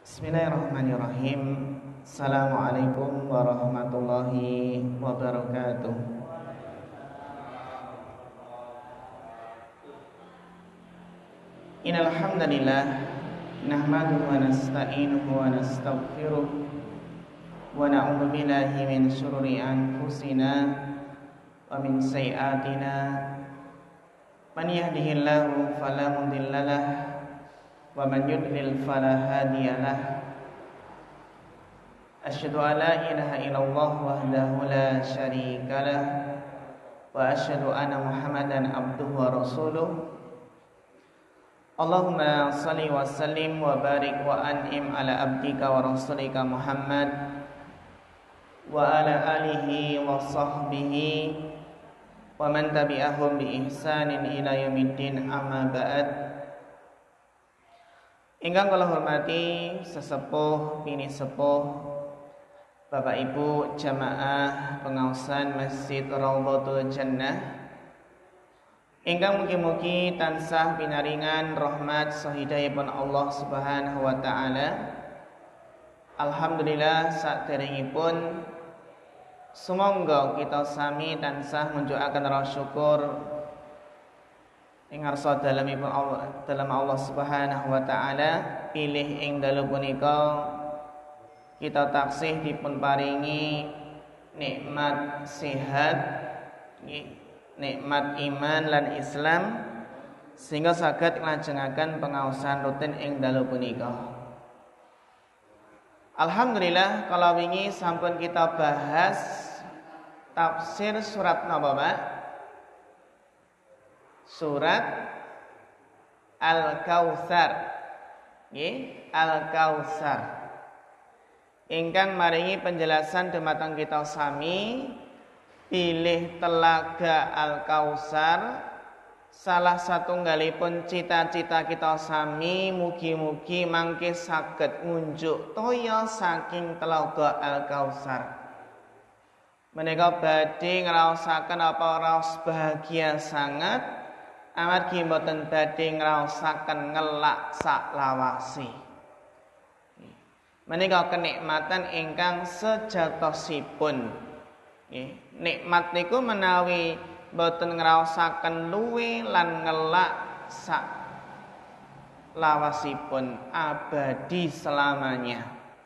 Bismillahirrahmanirrahim. Assalamualaikum warahmatullahi wabarakatuh. Innal hamdalillah nahmaduhu wa nasta'inuhu wa nastaghfiruh wa na'udzu billahi min shururi anfusina wa min sayyi'atina man yahdihillahu fala mudhillalah wa man yudlil fala hadiyalah. Asyhadu an la ilaha illallah wahdahu la syarikalah wa asyhadu anna Muhammadan abduhu wa rasuluh. Allahumma shalli wa sallim wa barik wa an'im ala abdika wa rasulika Muhammad wa ala alihi wa sahbihi wa man tabi'ahum bi ihsanin ila yaumiddin, amma ba'd. Ingkang kula hormati sesepuh bini sepuh Bapak Ibu jamaah pengaosan Masjid Raudhatul Jannah, ingkang mugi-mugi tansah pinaringan rahmat sahidahipun Allah Subhanahu wa taala. Alhamdulillah saderengipun sumangga kita sami tansah munjukaken rasa syukur ing ngarsa dalam Allah Subhanahu wa taala, pilih ing dalu punika kita taksih dipun paringi nikmat sehat, nikmat iman lan Islam, sehingga saged nglajengaken pengaosan rutin ing dalu punika. Alhamdulillah, kalau wingi sampun kita bahas tafsir surat napa, Pak? Surat Al-Kautsar. Nggih, Al-Kautsar. Ingkang maringi penjelasan dumateng kita sami pilih telaga Al-Kautsar salah satunggalipun cita-cita kita sami mugi-mugi mangke saged ngunjuk toya saking telaga Al-Kautsar. Menika badhe ngraosaken apa raos bahagia sangat amargi mboten badhe ngraosaken ngelak saklawase. Menika kenikmatan ingkang sejatosipun. Nikmat niku menawi mboten ngraosaken luwe lan ngelak saklawasipun abadi selamanya.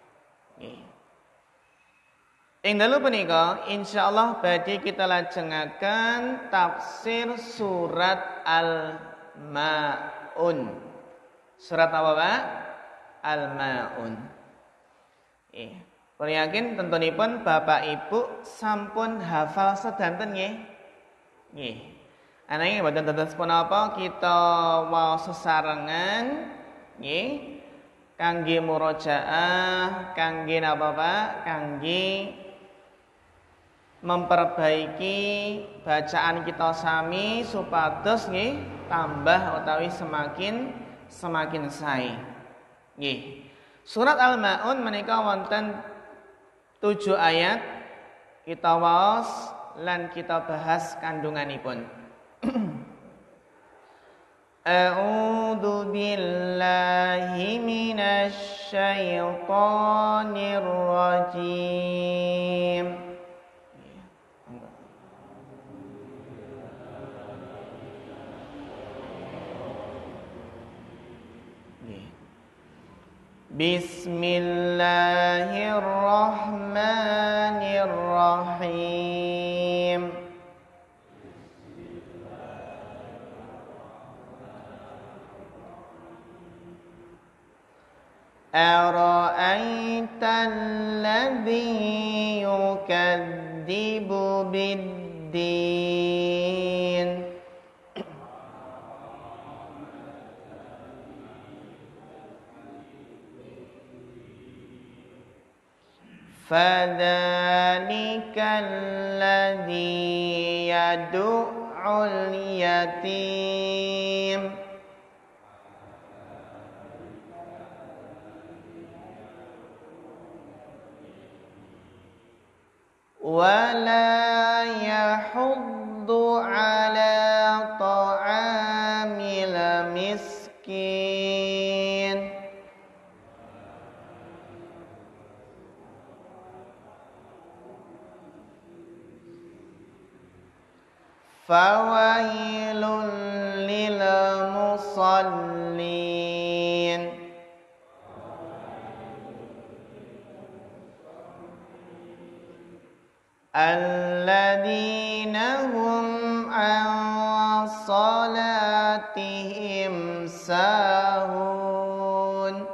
Ing dalu punika insyaallah badhe kita lajengaken tafsir surat Al-Maun. Surat apa, Pak? Al-Maun. Kula yakin tentunipun Bapak Ibu sampun hafal sedanten nggih. Nggih. Ananging mboten dados punapa kita mau sesarengan nggih kangge murojaah, kangge napa, Pak? Kangge memperbaiki bacaan kita sami supados nggih tambah utawi semakin sae. Nggih. Surat Al-Maun menika wonten 7 ayat, kita waos lan kita bahas kandunganipun. A'udzu billahi minasy syaithanir rajim. Bismillahirrahmanirrahim. Ara'aital ladzi yukadzibu bid-din. Fadzalikal ladzi yad'ul yatim. Wa la yahuddu ala ta'amil miskin. fawailul lil musallin alladzina hum an salatihim sahun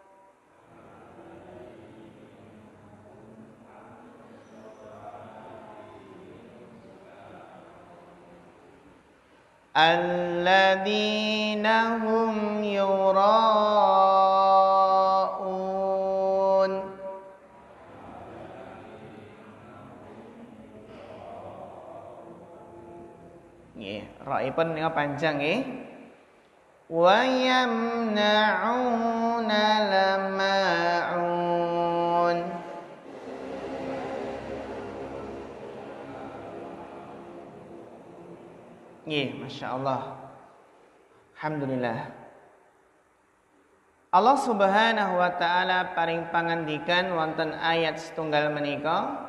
alladzina hum yura'un. Nggih, raipun nika panjang nggih. Wa yamna'una lama'un. Nggih, masyaallah. Alhamdulillah. Allah Subhanahu wa taala paring pangandikan wonten ayat setunggal menika,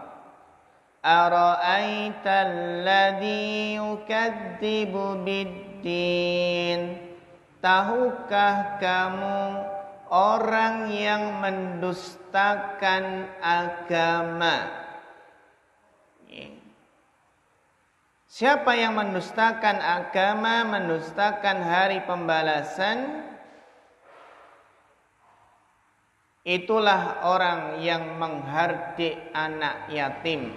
ara'aital ladzi yukadzibu biddin. Tahukah kamu orang yang mendustakan agama? Siapa yang mendustakan agama, mendustakan hari pembalasan, itulah orang yang menghardik anak yatim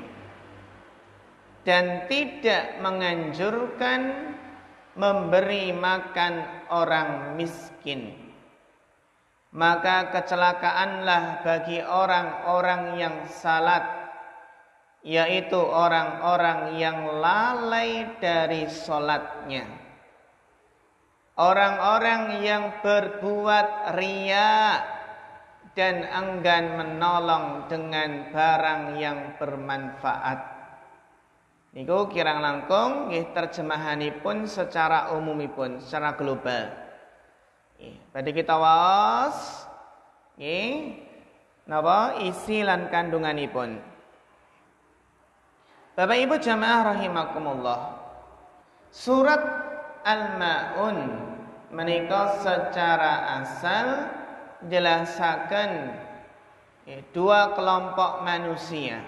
dan tidak menganjurkan memberi makan orang miskin. Maka kecelakaanlah bagi orang-orang yang salat, yaitu orang-orang yang lalai dari sholatnya, orang-orang yang berbuat riya dan enggan menolong dengan barang yang bermanfaat. Niku kirang langkung nggih terjemahanipun secara umumipun, secara global. Badhe kita waos nggih napa isi lan kandunganipun. Bapak Ibu jamaah rahimakumullah. Surat Al-Maun menika secara asal jelasaken dua kelompok manusia.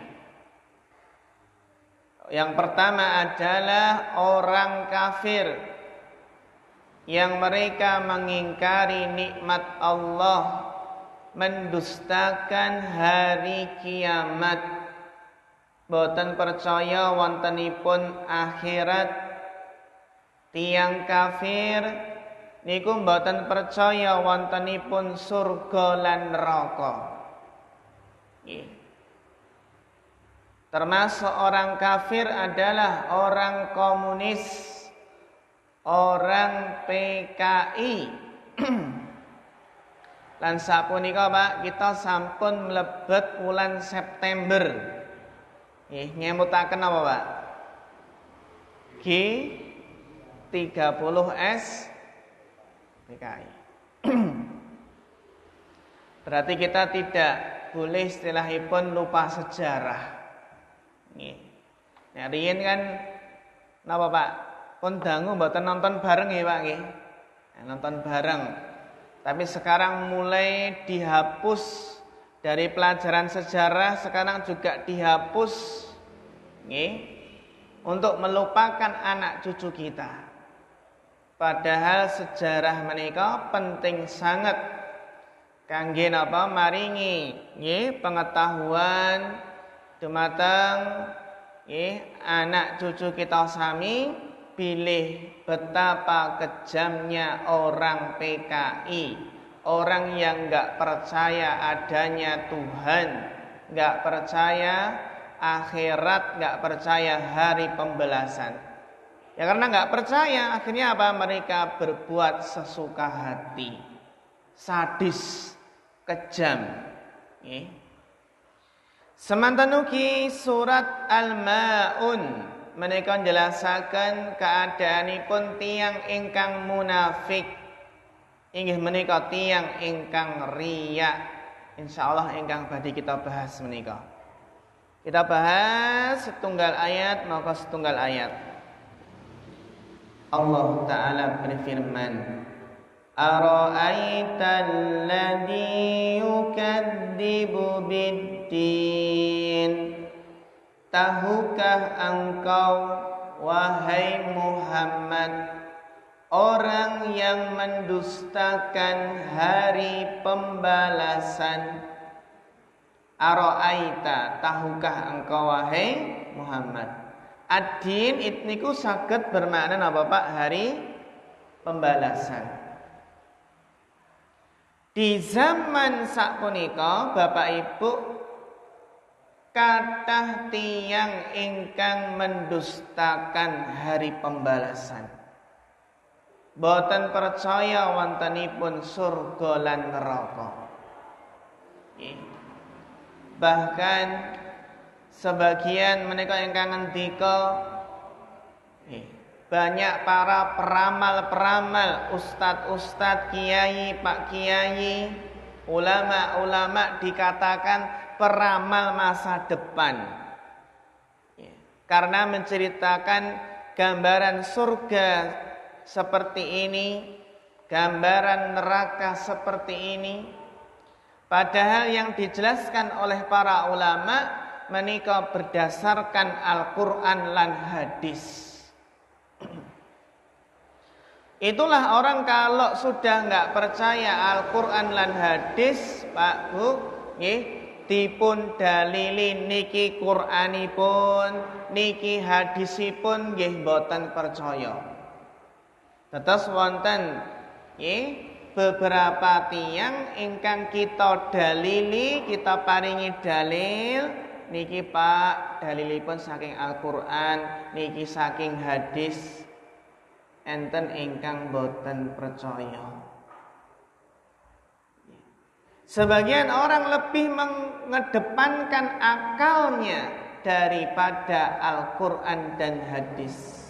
Yang pertama adalah orang kafir yang mereka mengingkari nikmat Allah, mendustakan hari kiamat, boten percaya wontenipun akhirat. Tiang kafir niku boten percaya wontenipun surga lan neraka. Termasuk orang kafir adalah orang komunis, orang PKI. Lan sapunika Pak, kita sampun mlebet wulan September. Nyemutaken apa Pak? G30S PKI. Berarti kita tidak boleh istilahipun lupa sejarah. Nah, riyen kan napa Pak? Pun dangu mboten nonton bareng ya Pak nggih. Nonton bareng. Tapi sekarang mulai dihapus dari pelajaran sejarah, sekarang juga dihapus untuk melupakan anak cucu kita. Padahal sejarah menika penting sangat kangge napa maringi pengetahuan dumateng anak cucu kita sami bilih betapa kejamnya orang PKI, orang yang enggak percaya adanya Tuhan, enggak percaya akhirat, enggak percaya hari pembalasan. Ya karena enggak percaya, akhirnya apa? Mereka berbuat sesuka hati, sadis, kejam. Semanten ugi surat Al-Maun menika njelasaken keadaanipun tiyang ingkang munafik, inggih menika tiyang ingkang riya. Insyaallah ingkang badhe kita bahas menika. Kita bahas setunggal ayat maka setunggal ayat. Allah Ta'ala berfirman, Ara'aital ladzi yukadzibu biddin. Tahukah engkau, wahai Muhammad, orang yang mendustakan hari pembalasan? Ara'aita, tahukah engkau wahai Muhammad? Ad-din itniku saged bermakna apa Pak? Hari pembalasan. Di zaman sapunika Bapak Ibu kathah tiyang ingkang mendustakan hari pembalasan. Boten percaya wontenipun surga lan neraka. Bahkan sebagian mereka ingkang ngendika, banyak para peramal-peramal, ustadz-ustadz, kiai, pak kiai, ulama-ulama dikatakan peramal masa depan. Karena menceritakan gambaran surga seperti ini, gambaran neraka seperti ini. Padahal yang dijelaskan oleh para ulama menika berdasarkan Al-Quran lan hadis. Itulah orang kalau sudah nggak percaya Al-Quran lan hadis, Pak Bu, dipun dalili niki Qur'anipun, niki hadisipun nggih boten percaya. Tetes wonten beberapa tiyang ingkang kita dalili, kita paringi dalil niki Pak, dalilipun saking Al-Qur'an, niki saking hadis, enten ingkang boten percaya. Sebagian orang lebih mengedepankan akalnya daripada Al-Qur'an dan hadis.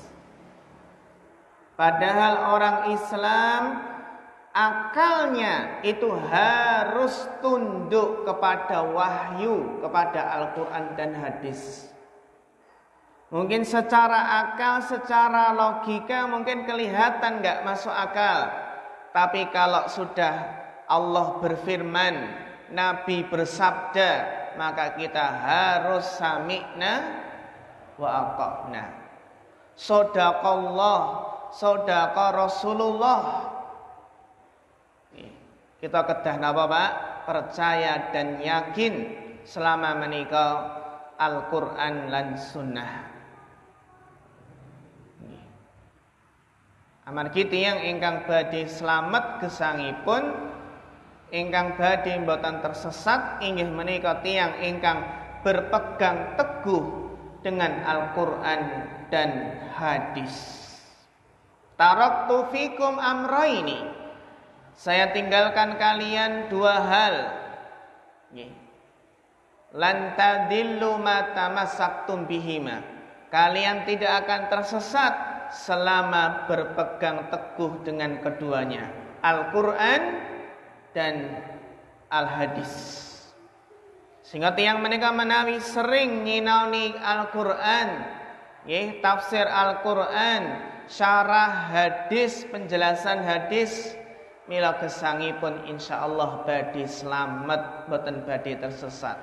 Padahal orang Islam akalnya itu harus tunduk kepada wahyu, kepada Al-Quran dan hadis. Mungkin secara akal, secara logika mungkin kelihatan gak masuk akal. Tapi kalau sudah Allah berfirman, Nabi bersabda, maka kita harus sami'na wa ata'na. Shadaqallah, shadaqa Rasulullah. Kita kedah napa Pak? Percaya dan yakin selama menika Al-Qur'an lan sunnah. Amargi tiyang ingkang badhe slamet gesangipun, ingkang badhe mboten tersesat inggih menika tiyang ingkang berpegang teguh dengan Al-Qur'an dan hadis. Taraktu fikum amraini, saya tinggalkan kalian dua hal. Lan tadillu ma tamassaktum bihima, kalian tidak akan tersesat selama berpegang teguh dengan keduanya, Al-Qur'an dan Al-Hadis. Sehingga tiyang menika menawi sering nyinaoni Al-Qur'an, tafsir Al-Qur'an, syarah hadis, penjelasan hadis, mila gesangipun insyaallah badhe slamet, boten badhe tersesat.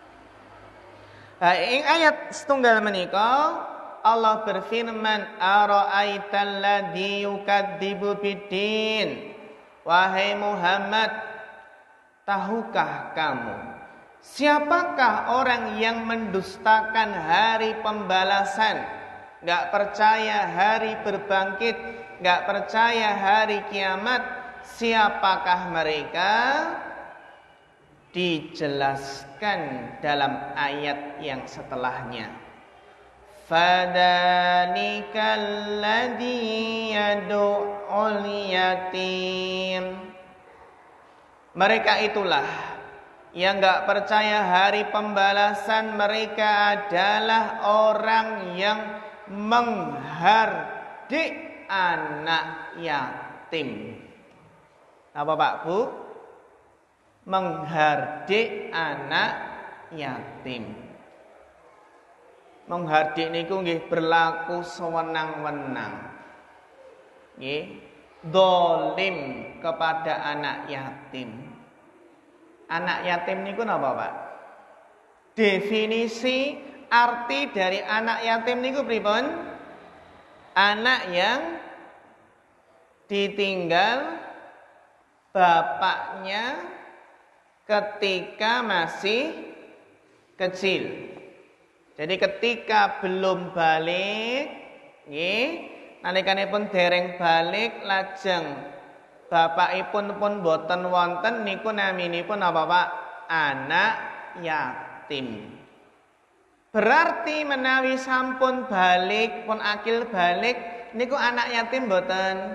Ing ayat setunggal menika Allah berfirman, ara'aital ladzi yukadzibu biddin. Wahai Muhammad, tahukah kamu siapakah orang yang mendustakan hari pembalasan, gak percaya hari berbangkit, gak percaya hari kiamat? Siapakah mereka? Dijelaskan dalam ayat yang setelahnya. Fadzalikal ladzi yad'ul yatim. Mereka itulah yang gak percaya hari pembalasan. Mereka adalah orang yang menghardik anak yatim. Apa Pak Bu? Menghardik anak yatim. Menghardik niku nggih berlaku sewenang-wenang. nggih, zalim kepada anak yatim. Anak yatim niku napa, Pak? Definisi arti dari anak yatim niku pripun? Anak yang ditinggal bapaknya ketika masih kecil. Jadi ketika belum balik, nggih, nalikanipun dereng balik lajeng bapakipun pun boten wonten niku naminipun apa, Pak? Anak yatim. Berarti menawi sampun balik pun akil balik niku anak yatim boten.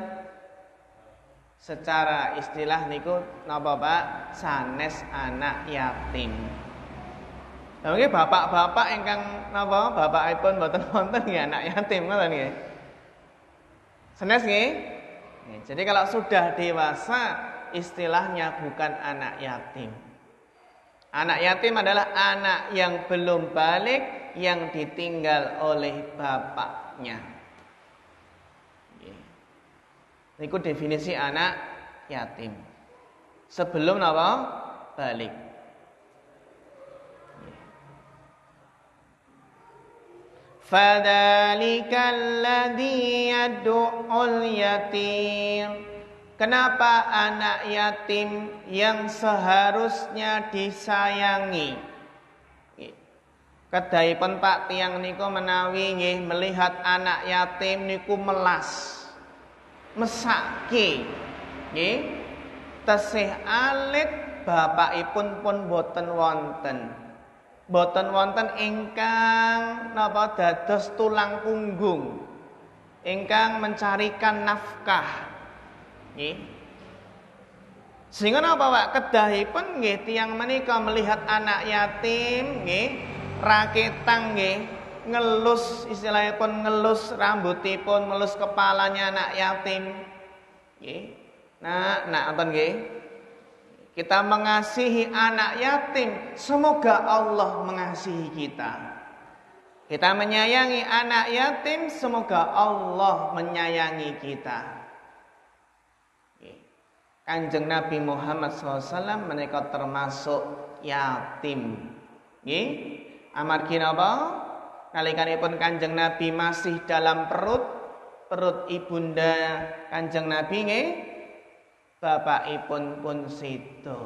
Secara istilah niku napa, Pak? Sanes anak yatim. Lah nggih bapak-bapak ingkang napa bapakipun boten wonten nggih anak yatim ngoten nggih. Sanes nggih? Jadi kalau sudah dewasa istilahnya bukan anak yatim. Anak yatim adalah anak yang belum balik yang ditinggal oleh bapaknya. Itu definisi anak yatim. Sebelum apa? Balik. Fadzalikal ladzi yad'ul yatim. Kenapa anak yatim yang seharusnya disayangi? Kedahipun Pak tiyang niku menawi nggih melihat anak yatim niku melas. Mesake. Nggih. Tesih alit bapakipun pun boten wonten. Boten wonten ingkang napa dados tulang punggung, ingkang mencarikan nafkah, nggih. Sehingga napa Pak kedahipun nggih tiyang menika melihat anak yatim, nggih, raketang nggih, ngelus istilahipun ngelus rambutipun, ngelus kepalanya anak yatim, nggih. Nah, wonten nggih. Kita mengasihi anak yatim, semoga Allah mengasihi kita. Kita menyayangi anak yatim, semoga Allah menyayangi kita. Kanjeng Nabi Muhammad SAW menika termasuk yatim. Nggih, amargi napa? Nalikanipun Kanjeng Nabi masih dalam perut ibunda Kanjeng Nabi nggih. Bapakipun pun sido.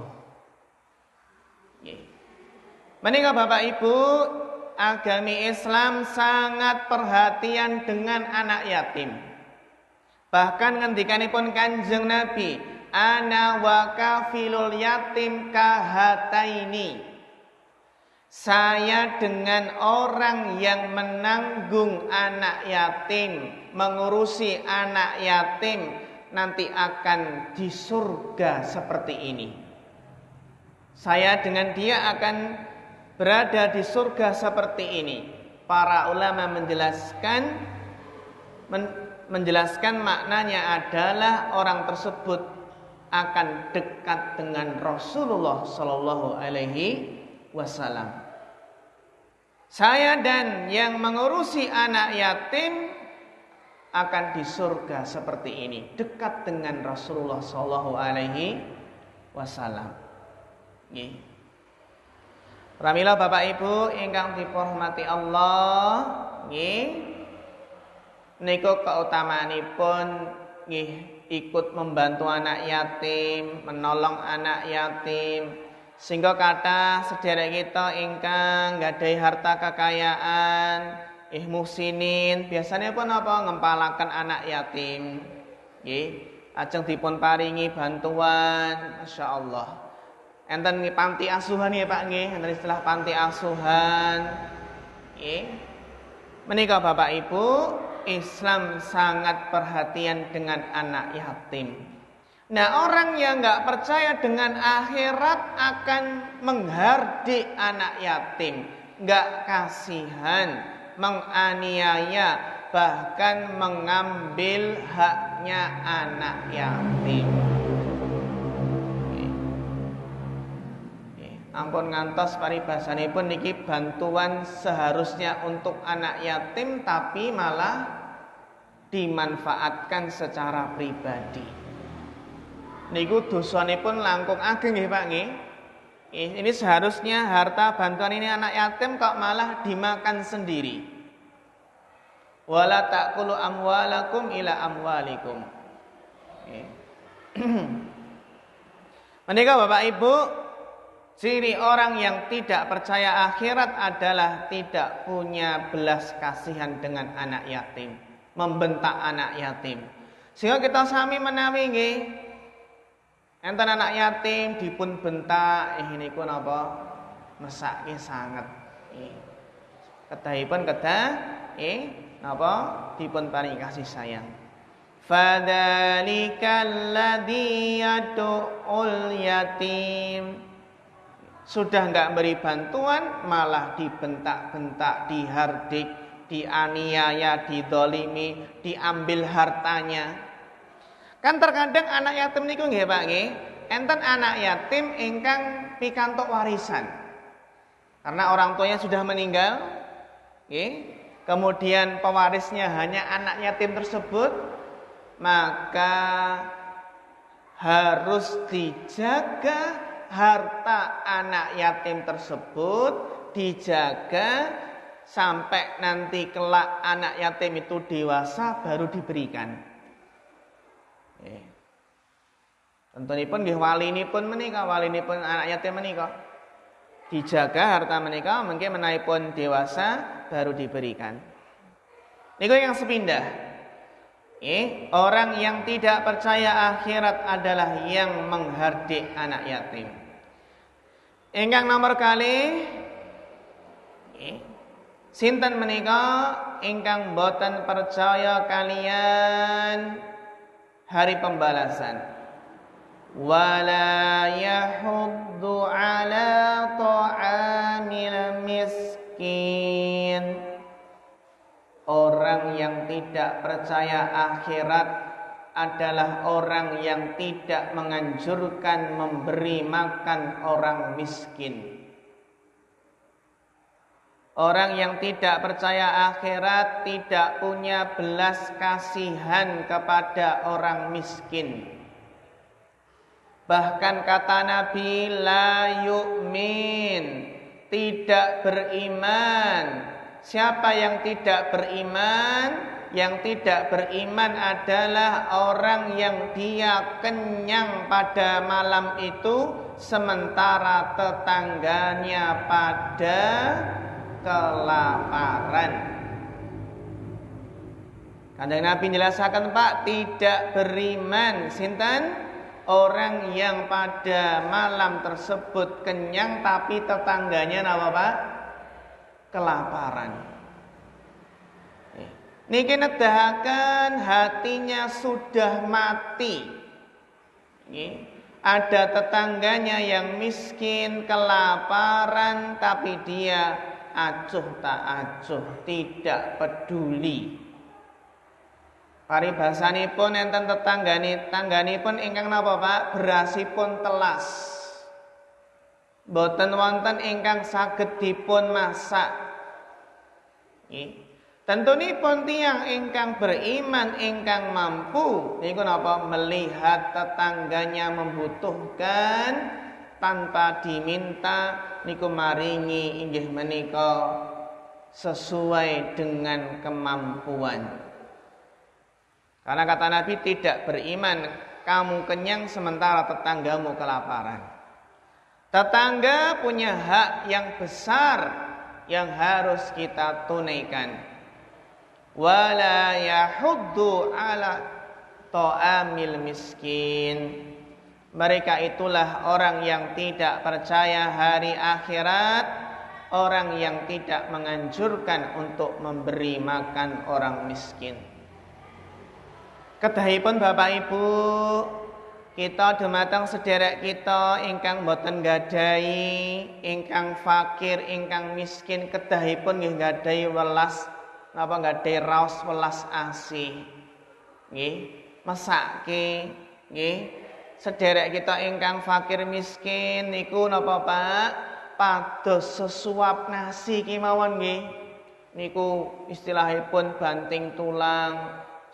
Menika Bapak Ibu, agami Islam sangat perhatian dengan anak yatim. Bahkan ngendikanipun Kanjeng Nabi, ana wa kafilul yatim kahataini. Saya dengan orang yang menanggung anak yatim, mengurusi anak yatim, nanti akan di surga seperti ini. Saya dengan dia akan berada di surga seperti ini. Para ulama menjelaskan maknanya adalah orang tersebut akan dekat dengan Rasulullah Sallallahu Alaihi Wasallam. Saya dan yang mengurusi anak yatim akan di surga seperti ini, dekat dengan Rasulullah Sallallahu Alaihi Wasallam. Nggih. Pramila Bapak Ibu ingkang dipurmati Allah, nggih. Niku keutamaanipun nggih ikut membantu anak yatim, menolong anak yatim, sehingga kathah sedherek kita ingkang gadhahi harta kekayaan, muhsinin biasanya pun apa ngempalaken anak yatim, nggih, ajeng dipun paringi bantuan, masyaallah. Enten nggih panti asuhan nggih Pak nggih, enten istilah panti asuhan, nggih. Menika Bapak Ibu, Islam sangat perhatian dengan anak yatim. Nah, orang yang enggak percaya dengan akhirat akan menghardik anak yatim, enggak kasihan, menganiaya, bahkan mengambil haknya anak yatim. Ampun ngantos paribasanipun niki bantuan seharusnya untuk anak yatim tapi malah dimanfaatkan secara pribadi. Niku dosanipun langkung ageng nggih Pak nggih. Ini seharusnya harta bantuan ini anak yatim kok malah dimakan sendiri. Wala ta'kulu amwalakum ila amwalikum. Menika Bapak Ibu, ciri orang yang tidak percaya akhirat adalah tidak punya belas kasihan dengan anak yatim, membentak anak yatim. Sehingga kita sami menawi nggih, enten anak yatim dipun bentak, niku napa? Mesake sanget. Kedahipun napa? Dipun paringi kasih sayang. Fadzalikal ladzi yad'ul yatim. Sudah enggak beri bantuan malah dibentak-bentak, dihardik, dianiaya, didolimi, diambil hartanya. Kan terkadang anak yatim niku nggih Pak nggih, enten anak yatim ingkang pikantuk warisan. Karena orang tuanya sudah meninggal, nggih. Kemudian pewarisnya hanya anak yatim tersebut, maka harus dijaga harta anak yatim tersebut, dijaga sampai nanti kelak anak yatim itu dewasa baru diberikan. Tentunipun nggih walinipun menika, walinipun anak yatim menika dijaga harta menika mungkin menaipun dewasa baru diberikan. Niku yang sepindah. Orang yang tidak percaya akhirat adalah yang menghardik anak yatim. Ingkang nomor kali sinten menika ingkang boten percaya kalian hari pembalasan. Wala yahuddu ala ta'amil miskin. Orang yang tidak percaya akhirat adalah orang yang tidak menganjurkan memberi makan orang miskin. Orang yang tidak percaya akhirat tidak punya belas kasihan kepada orang miskin. Bahkan kata Nabi, la yu'min, tidak beriman. Siapa yang tidak beriman? Yang tidak beriman adalah orang yang dia kenyang pada malam itu, sementara tetangganya pada kelaparan. Kanjeng Nabi menjelaskan Pak, tidak beriman sinten? Orang yang pada malam tersebut kenyang tapi tetangganya napa Pak? Kelaparan. Niki nedahaken hatinya sudah mati. Ada tetangganya yang miskin, kelaparan, tapi dia acuh tak acuh, tidak peduli. Paribasanipun enten tangganipun ingkang napa Pak? Berasipun telas. Boten wonten ingkang saged dipun masak. Tentunipun tiyang ingkang beriman, ingkang mampu niku napa? Melihat tetangganya membutuhkan tanpa diminta niku maringi inggih menika sesuai dengan kemampuan. Karena kata Nabi, tidak beriman kamu kenyang sementara tetanggamu kelaparan. Tetangga punya hak yang besar yang harus kita tunaikan. Wala yahuddu ala ta'amil miskin. Mereka itulah orang yang tidak percaya hari akhirat, orang yang tidak menganjurkan untuk memberi makan orang miskin. Kedahipun Bapak Ibu, kita dumateng sederek kita ingkang boten gadahi, ingkang fakir, ingkang miskin, kedahipun nggih gadahi welas napa gadahi raos welas asih. Nggih, mesake nggih. Sederek kita ingkang fakir miskin niku napa Pak? Pados sesuap nasi kemawon nggih. Niku istilahipun banting tulang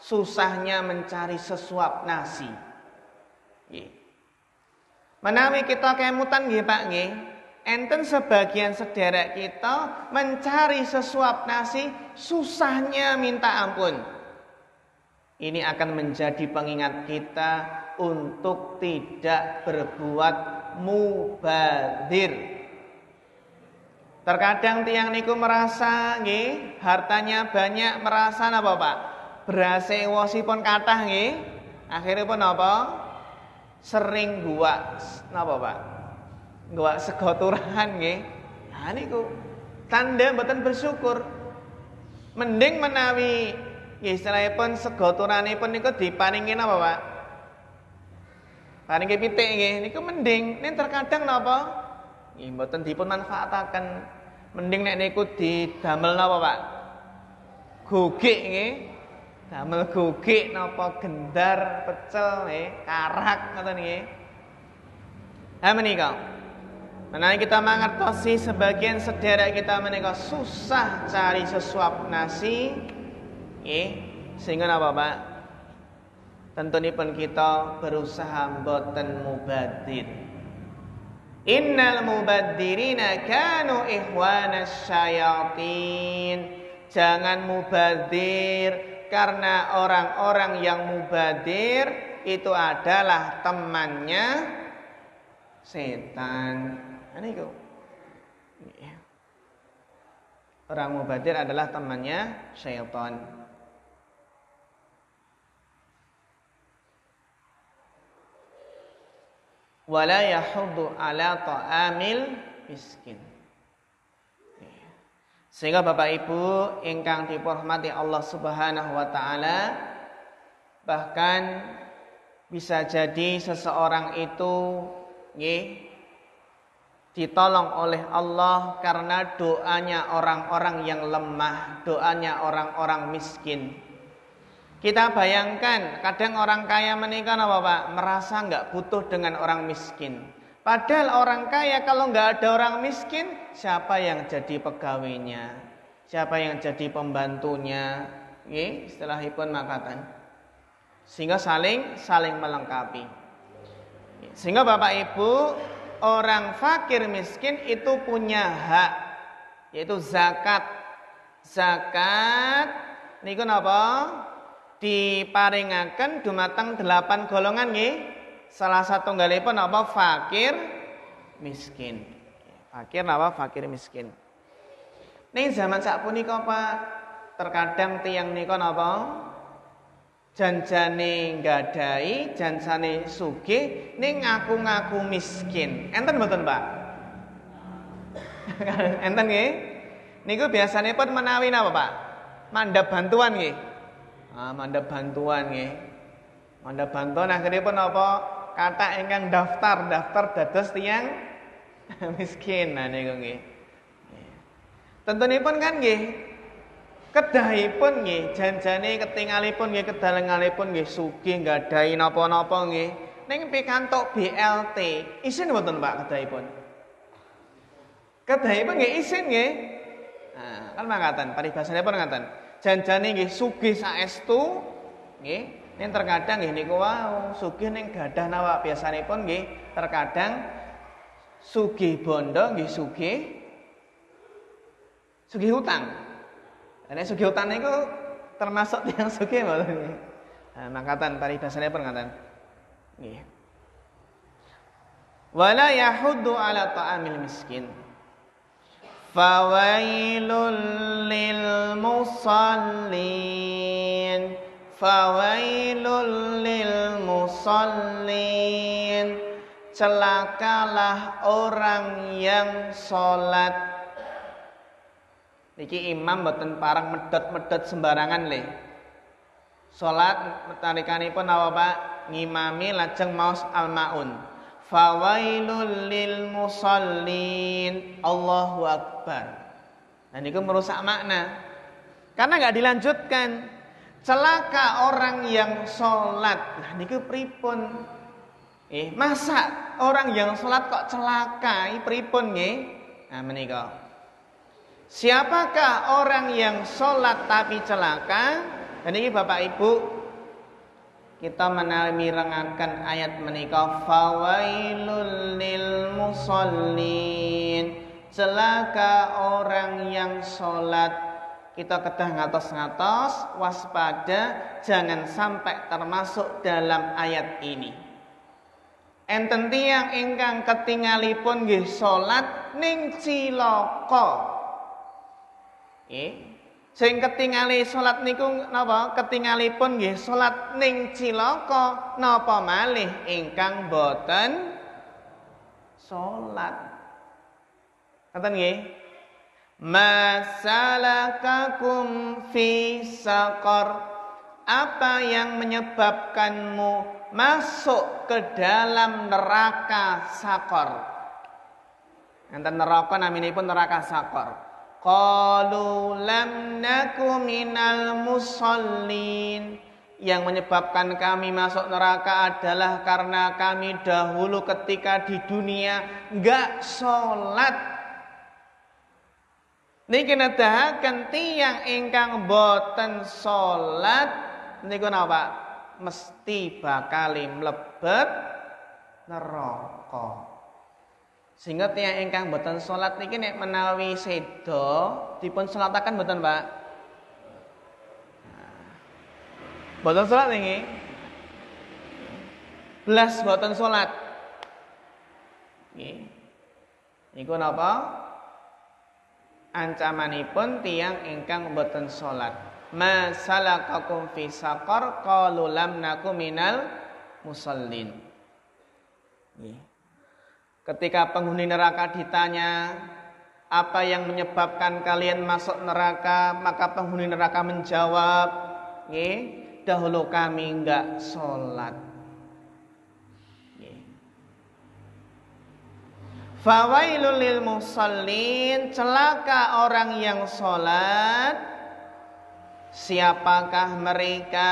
susahnya mencari sesuap nasi. Nggih. Menawi kita kemutan nggih Pak nggih, enten sebagian sederek kita mencari sesuap nasi susahnya minta ampun. Ini akan menjadi pengingat kita untuk tidak berbuat mubadir. Terkadang tiang niku merasa nggih, hartanya banyak, merasa napa Pak? Berase wosipun kathah nggih. Akhirnya pun apa? Sering guak napa Pak? Guak sego turahan nggih. Nah niku tanda mboten bersyukur. Mending menawi nggih istilahipun sego turanipun niku diparingi napa Pak? Paringi pitik nggih, niku mending. Nen terkadang napa? Nggih mboten dipun manfaataken. Mending nek niku didamel napa Pak? Gogik nggih. Damel gogik napa gendar, pecel nggih, karak ngoten nggih. Ha menika. Menawi kita mangertosi sebagian sederek kita menika susah cari sesuap nasi nggih, sehingga napa Pak? Tentunipun kita berusaha mboten mubadir. Innal mubadzirina kanu ikhwanas syayatin. Jangan mubadir, karena orang-orang yang mubadir itu adalah temannya setan. Niku. Orang mubadir adalah temannya syaitan. Wala yahuddu ala ta'amil miskin. Sehingga Bapak Ibu ingkang dirahmati Allah Subhanahu wa taala, bahkan bisa jadi seseorang itu nggih ditolong oleh Allah karena doanya orang-orang yang lemah, doanya orang-orang miskin. Kita bayangkan, kadang orang kaya menikah apa Pak? Merasa nggak butuh dengan orang miskin. Padahal orang kaya kalau nggak ada orang miskin, siapa yang jadi pegawainya? Siapa yang jadi pembantunya? Istilahipun makatan. Sehingga saling melengkapi. Sehingga Bapak Ibu, orang fakir miskin itu punya hak, yaitu zakat. Zakat niku napa? Diparingaken dumateng 8 golongan nggih. Salah satunggalipun apa? Fakir miskin. Fakir apa? Fakir miskin. Ning zaman sapunika Pak, terkadang tiyang nika napa? Janjane nggadahi, janjane sugih, ning ngaku-ngaku miskin. Enten mboten, Pak? Enten nggih? Niku biasanipun menawi napa, Pak? Mandhap bantuan nggih. Mandhap bantuan nggih. Mandhap bantuan akhiripun apa? Kata ingkang daftar dados tiyang miskin. Nah niku nggih. Tentunipun kan nggih kedahipun nggih janjane ketingalipun nggih kedalengalipun nggih sugih nggadahi napa-napa nggih ning pikantuk BLT isin mboten Pak kedahipun? Kedahipun nggih isin nggih. Nah, kan mangkatan paribasanipun ngaten. Janjane nggih sugih saestu nggih ning terkadang nggih niku wau sugih ning gadah napa biasanipun nggih terkadang sugih bondo nggih sugih hutang. Nek sugih hutang niku termasuk tiyang sugih mboten nggih. Nah, mangkatan paribasanipun ngaten. Nggih. Wala yahuddu ala ta'amil miskin. Fawailul lil musallin. Fawailul lil musallin. Celakalah orang yang salat. Niki imam mboten parang medhot-medhot sembarangan le. Salat tarikanipun apa Pak? Ngimami lajeng maos al-maun. Fawailul lil musallin. Allahu akbar. Nah niku merusak makna. Karena enggak dilanjutkan. Celaka orang yang salat. Nah niku pripun? Masa orang yang salat kok celaka? Pripun nggih? Nah menika. Siapakah orang yang sholat tapi celaka? Dan ini Bapak Ibu, kita mirengaken ayat menika fawailul lil musallin. Celaka orang yang sholat. Kita kedah ngatos-ngatos, waspada jangan sampai termasuk dalam ayat ini. Enten tiyang ingkang ketingalipun nggih sholat ning cilaka. Nggih. Sing ketingali salat niku napa? Ketingalipun nggih salat ning cilaka napa malih ingkang boten salat. Ngoten nggih. Masalakakum fi saqar. Apa yang menyebabkanmu masuk ke dalam neraka saqar? Enten neraka naminipun neraka saqar. Qalu lam naku minal musallin. Yang menyebabkan kami masuk neraka adalah karena kami dahulu ketika di dunia enggak sholat. Niki nedahaken tiyang ingkang boten sholat niku napa? Mesti bakal mlebet neraka. Sehingga tiyang ingkang boten salat niki nek menawi seda dipun salataken boten, Pak? Boten salat niki. Belas boten salat. Nggih. Niku napa? Ancamanipun tiyang ingkang boten salat. Masalakakum fi saqar qalu lam naku minal musallin. Nggih. Ketika penghuni neraka ditanya, apa yang menyebabkan kalian masuk neraka? Maka penghuni neraka menjawab, dahulu kami enggak sholat. Fawailul lil musallin, celaka orang yang sholat. Siapakah mereka?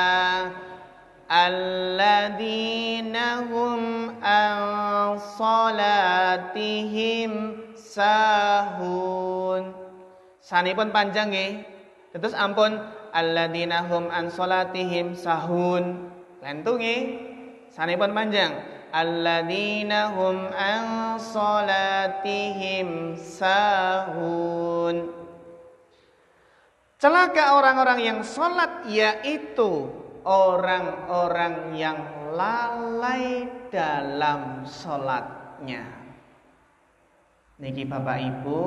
Alladzina hum an salatihim sahun. Sanipun panjang nggih. Terus ampun alladzina hum an salatihim sahun. Lentu nggih. Sanipun panjang. Alladzina hum an salatihim sahun. Celaka orang-orang yang salat, yaitu orang-orang yang lalai dalam sholatnya. Niki Bapak Ibu,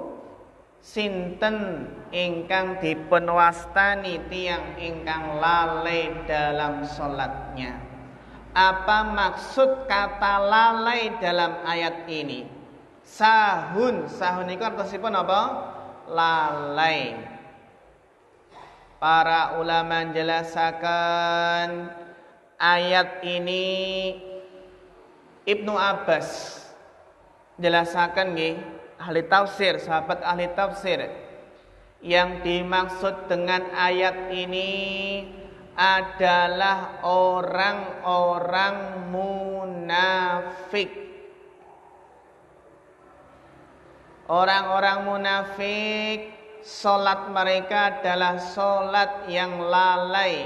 sinten ingkang dipun wastani tiyang ingkang lalai dalam sholatnya? Apa maksud kata lalai dalam ayat ini? Sahun itu artosipun apa? Lalai. Para ulama menjelaskan ayat ini, Ibnu Abbas jelaskan nggih, ahli tafsir, sahabat ahli tafsir, yang dimaksud dengan ayat ini adalah orang-orang munafik. Orang-orang munafik, salat mereka adalah salat yang lalai.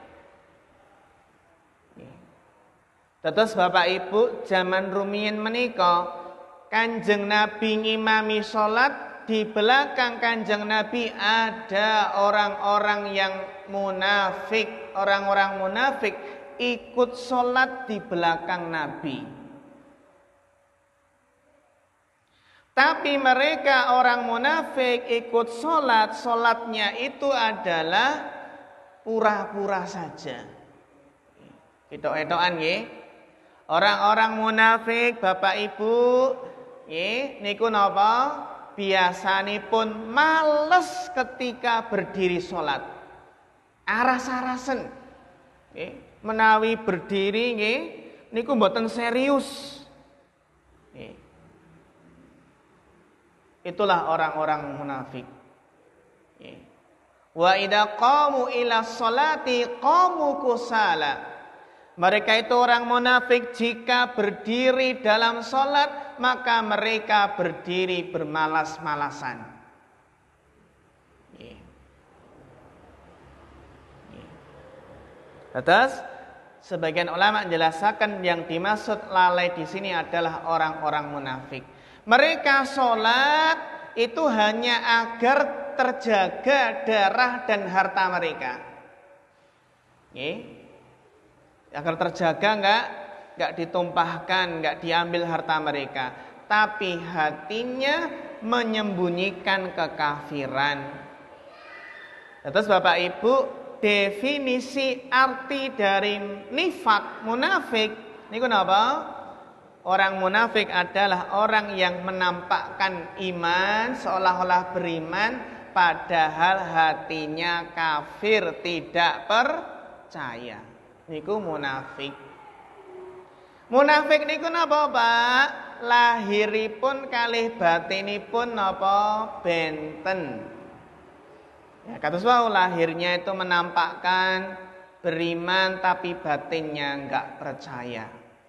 Terus Bapak Ibu, zaman rumiyin menika Kanjeng Nabi ngimami salat, di belakang Kanjeng Nabi ada orang-orang yang munafik. Orang-orang munafik ikut salat di belakang Nabi. Tapi mereka orang munafik ikut sholat, sholatnya itu adalah pura-pura saja. Etok-etokan nggih. Orang-orang munafik Bapak Ibu, nggih niku napa? Biasanipun males ketika berdiri sholat. Aras-arasen. Nggih, menawi berdiri nggih niku mboten serius. Nggih. Itulah orang-orang munafik. Wa idza qamu ila sholati qamu kusala. Mereka itu orang munafik, jika berdiri dalam sholat maka mereka berdiri bermalas-malasan. Terus sebagian ulama menjelaskan yang dimaksud lalai di sini adalah orang-orang munafik. Mereka sholat itu hanya agar terjaga darah dan harta mereka. Agar terjaga enggak ditumpahkan, enggak diambil harta mereka. Tapi hatinya menyembunyikan kekafiran. Terus Bapak Ibu, definisi arti dari nifak, munafik niku napa? Orang munafik adalah orang yang menampakkan iman seolah-olah beriman padahal hatinya kafir, tidak percaya. Niku munafik. Munafik niku napa, Pak? Lahiripun kalih batinipun napa benten. Ya, kados wau lahirnya itu menampakkan beriman tapi batinnya enggak percaya.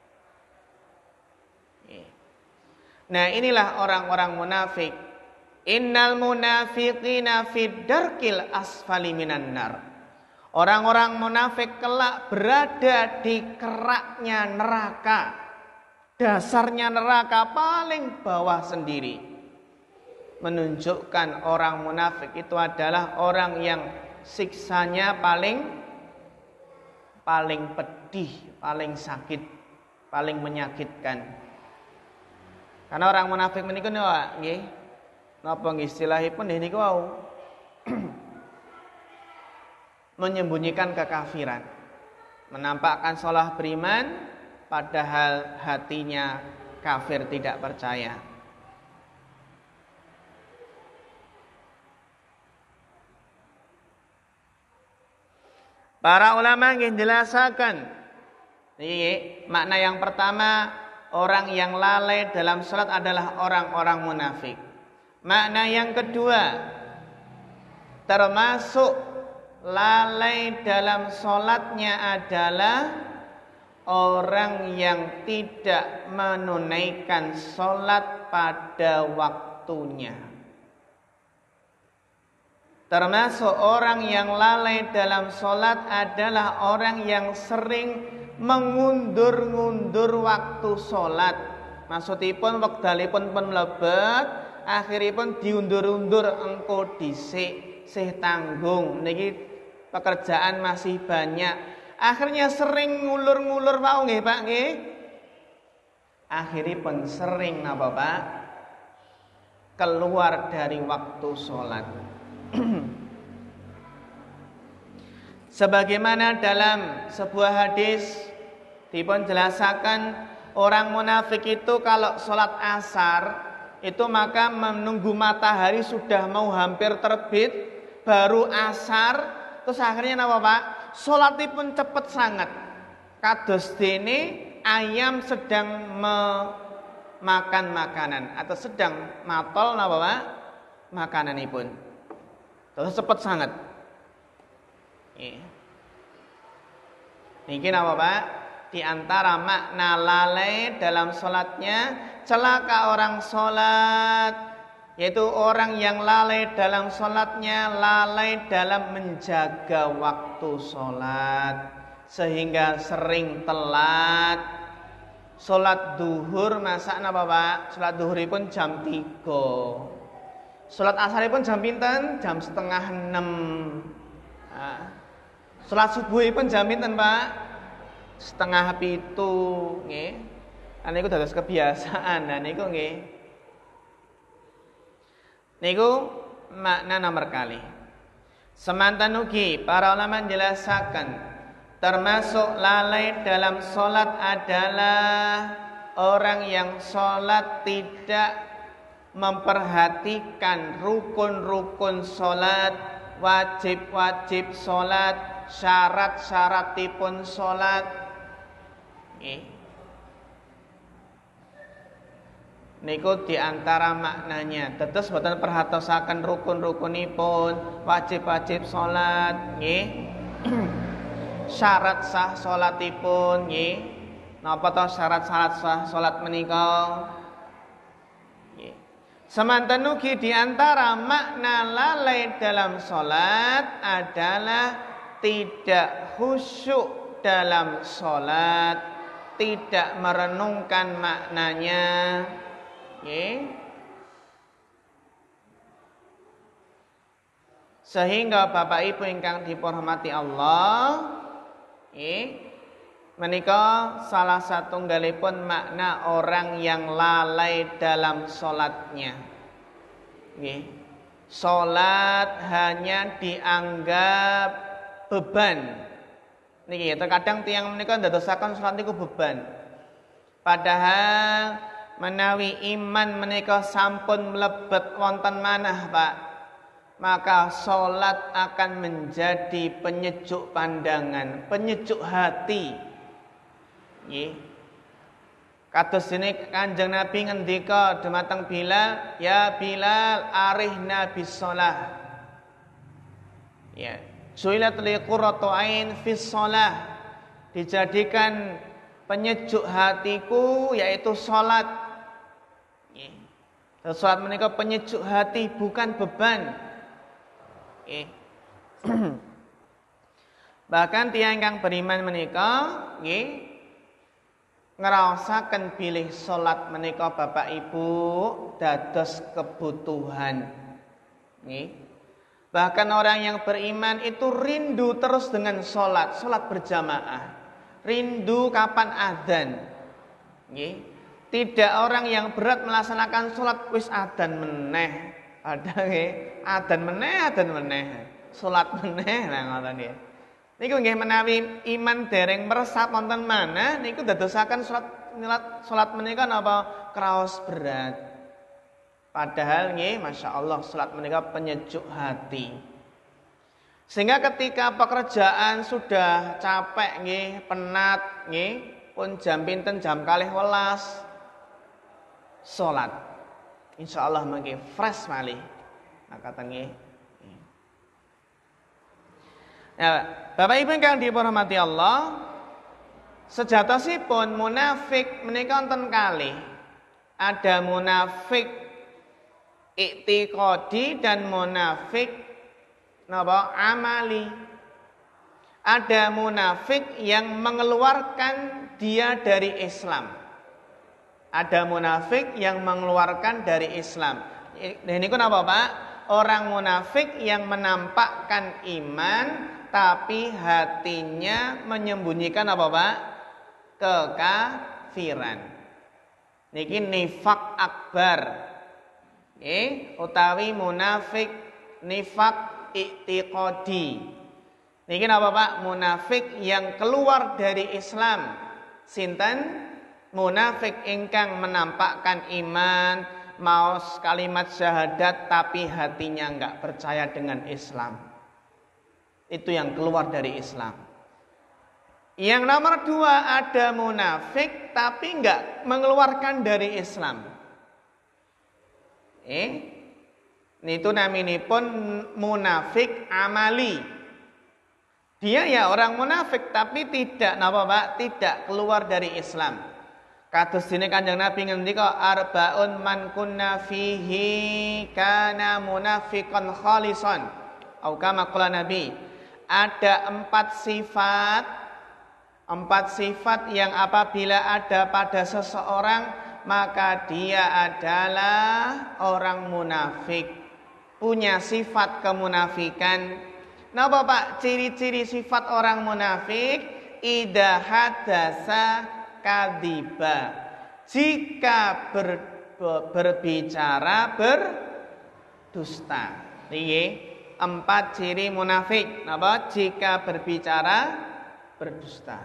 Nah, inilah orang-orang munafik. Innal munafiqina fid darkil asfali minan nar. Orang-orang munafik kelak berada di keraknya neraka. Dasarnya neraka paling bawah sendiri. Menunjukkan orang munafik itu adalah orang yang siksanya paling pedih, paling sakit, paling menyakitkan. Karena orang munafik menika nggih napa istilahipun niku wau menyembunyikan kekafiran, menampakkan sholat beriman padahal hatinya kafir, tidak percaya. Para ulama menjelaskan makna yang pertama, orang yang lalai dalam sholat adalah orang-orang munafik. Makna yang kedua, termasuk lalai dalam sholatnya adalah orang yang tidak menunaikan sholat pada waktunya. Termasuk orang yang lalai dalam sholat adalah orang yang sering mengundur-ngundur waktu sholat. Maksudipun wekdalipun pun mlebet, akhiripun diundur-undur engko dhisik, sih tanggung niki pekerjaan masih banyak. Akhirnya sering ngulur-ngulur wau nggih Pak nggih. Akhiripun sering napa Pak? Keluar dari waktu sholat. Sebagaimana dalam sebuah hadis dipun jelasaken, orang munafik itu kalau sholat asar itu maka menunggu matahari sudah mau hampir terbit baru asar. Terus akhirnya napa Pak? Sholatipun cepet sangat. Kados dene ayam sedang makan makanan atau sedang matol napa Pak? Makananipun. Terus cepet sangat. Niki napa Pak? Di antara makna lalai dalam sholatnya, celaka orang sholat, yaitu orang yang lalai dalam sholatnya, lalai dalam menjaga waktu sholat, sehingga sering telat. Sholat duhur masa napa Pak? Sholat duhuripun jam 3. Sholat asaripun jam pinten? Jam 5:30. Sholat subuhipun jam pinten Pak? 6:30 nggih. Niku dados kebiasaan. Nah niku nggih. Niku makna nomor kali. Semantan ugi para ulama menjelaskan termasuk lalai dalam sholat adalah orang yang sholat tidak memperhatikan rukun-rukun sholat, wajib-wajib sholat, syarat-syaratipun sholat. Niku diantara maknanya. Tetes boten perhatosaken rukun-rukunipun, wajib-wajib sholat, nggih. Syarat sah sholatipun, nggih. Napa to syarat-syarat sah sholat menika? Nggih. Semanten ugi diantara makna lalai dalam sholat adalah tidak khusyuk dalam sholat, tidak merenungkan maknanya, sehingga Bapak Ibu ingkang dipun-hormati Allah, menika salah satunggalipun makna orang yang lalai dalam sholatnya. Sholat hanya dianggap beban. Niki terkadang tiang menika ndadosaken sholat niku beban. Padahal menawi iman menika sampun mlebet wonten manah, Pak, maka sholat akan menjadi penyejuk pandangan, penyejuk hati. Kados dene Kanjeng Nabi ngendika dumateng Bilal, ya Bilal arihna bis shalah. Suilat li qurratu ain fis shalah. Dijadikan penyejuk hatiku yaitu salat. Salat menika penyejuk hati, bukan beban. Bahkan tiyang ingkang beriman menika ngraosaken bilih salat menika Bapak Ibu dados kebutuhan. Bahkan orang yang beriman itu rindu terus dengan salat berjamaah. Rindu kapan adzan. Tidak orang yang berat melaksanakan salat wis adzan meneh. Ada adzan meneh, salat meneh lah ngoten nggih. Niku nggih menawi iman dereng meresap wonten manah niku dadosaken salat menika napa kraos berat. Padahal nggih masyaallah salat menika penyejuk hati. Sehingga ketika pekerjaan sudah capek nggih, penat nggih, pun jam pinten jam 12:00 salat. Insyaallah mangke fresh malih. Makaten nggih. Ya, Bapak Ibu ingkang dipun-hormati Allah, sejatosipun munafik menika wonten kalih. Ada munafik i'tiqadi dan munafik napa amali. Ada munafik yang mengeluarkan dia dari Islam. Ada munafik yang mengeluarkan dari Islam. Ini napa, Pak? Orang munafik yang menampakkan iman tapi hatinya menyembunyikan apa, Pak? Kekafiran. Niki nifak akbar. Utawi munafik nifak i'tiqadi. Niki napa, Pak? Munafik yang keluar dari Islam. Sinten? Munafik ingkang menampakkan iman, maos kalimat syahadat tapi hatinya enggak percaya dengan Islam. Itu yang keluar dari Islam. Yang nomor 2 ada munafik tapi enggak mengeluarkan dari Islam. Itu naminipun munafik amali. Dia ya orang munafik tapi tidak napa, Pak? Tidak keluar dari Islam. Kados dene Kanjeng Nabi ngendika arbaun man kunna fihi kana munafiqan khalisan. Atau kama qala Nabi, ada 4 sifat yang apabila ada pada seseorang maka dia adalah orang munafik, punya sifat kemunafikan. Napa, Pak? Ciri-ciri sifat orang munafik? Idza hadasa kadiba. Jika berbicara berdusta. Niki 4 ciri munafik. Napa? Jika berbicara berdusta.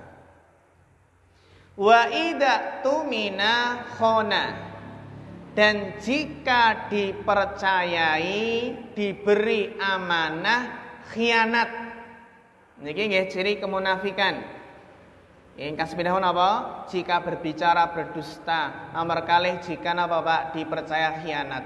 Wa idza tumina khona. Dan jika dipercayai, diberi amanah, khianat. Niki nggih ciri kemunafikan. Ingkang sepindah napa? Jika berbicara berdusta. Nomor kalih jika napa, Pak? Dipercaya khianat.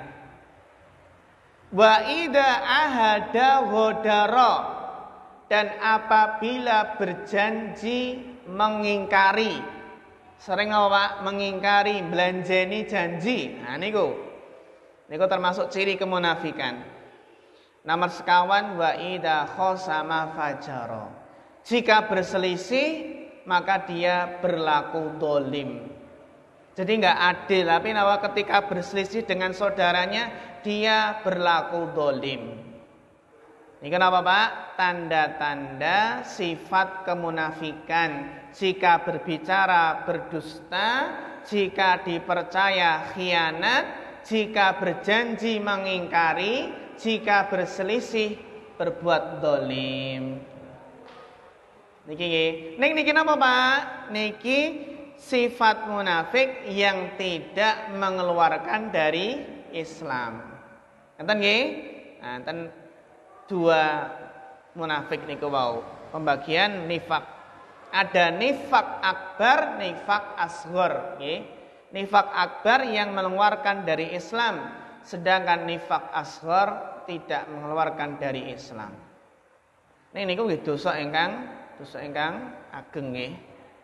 Wa idza ahada ghadara. Dan apabila berjanji mengingkari. Sering apa, Pak? Mengingkari, belanjeni janji. Nah niku termasuk ciri kemunafikan. Nomor sekawan wa idza khosama fajara. Jika berselisih, maka dia berlaku dolim. Jadi nggak adil. Tapi ketika berselisih dengan saudaranya, dia berlaku dolim. Ini kenapa Pak? Tanda-tanda sifat kemunafikan. Jika berbicara berdusta, jika dipercaya khianat, jika berjanji mengingkari, jika berselisih berbuat dolim. Niki napa Pak? Niki sifat munafik yang tidak mengeluarkan dari Islam. Enten nggih? Nah, enten dua munafik niku wau. Pembagian nifak. Ada nifak akbar, nifak asghar, nggih. Nifak akbar yang mengeluarkan dari Islam, sedangkan nifak asghar tidak mengeluarkan dari Islam. Niku nggih dosa ingkang ageng nggih.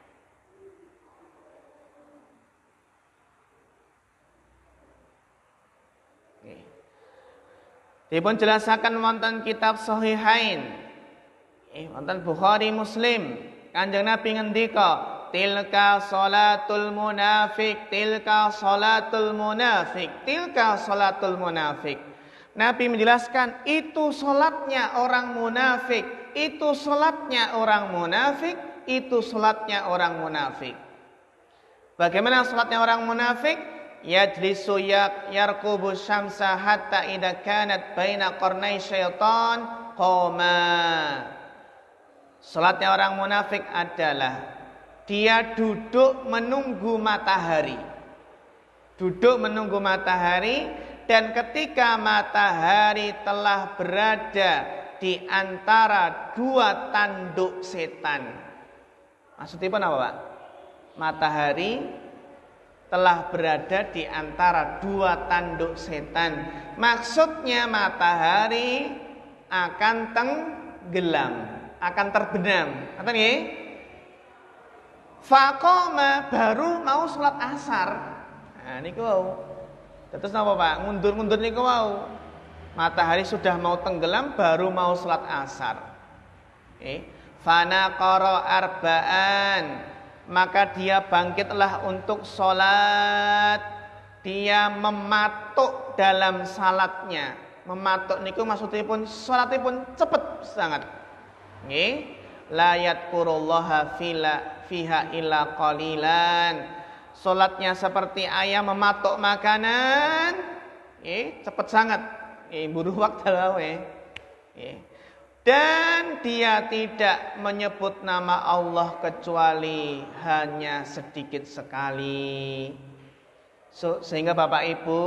Dipun jelasaken wonten kitab Sahihain. Wonten Bukhari Muslim. Kanjeng Nabi ngendika, tilka salatul munafik, tilka salatul munafik, tilka salatul munafik. Nabi menjelaskan itu salatnya orang munafik, itu salatnya orang munafik, itu salatnya orang munafik. Bagaimana salatnya orang munafik? Yajlisu yarqubu syamsa hatta idza kanat baina qarnai syaitan qoma. Salatnya orang munafik adalah dia duduk menunggu matahari. Duduk menunggu matahari, dan ketika matahari telah berada di antara dua tanduk setan. Maksudnya apa Pak? Matahari telah berada di antara dua tanduk setan. Maksudnya matahari akan tenggelam, akan terbenam. Kata nggih? Faqama, baru mau salat asar. Nah niku wau. Terus napa Pak? Mundur-mundur niku wau. Matahari sudah mau tenggelam, baru mau salat asar. Fana qara arba'an, maka dia bangkitlah untuk sholat. Dia mematuk dalam salatnya. Mematuk niku maksudnya pun sholatnya pun cepet sangat. Nggih, la yadkurullaha fiha illa qalilan. Sholatnya seperti ayam mematuk makanan. Cepet sangat. Buru waktu wae. Dan dia tidak menyebut nama Allah kecuali hanya sedikit sekali. Sehingga Bapak Ibu,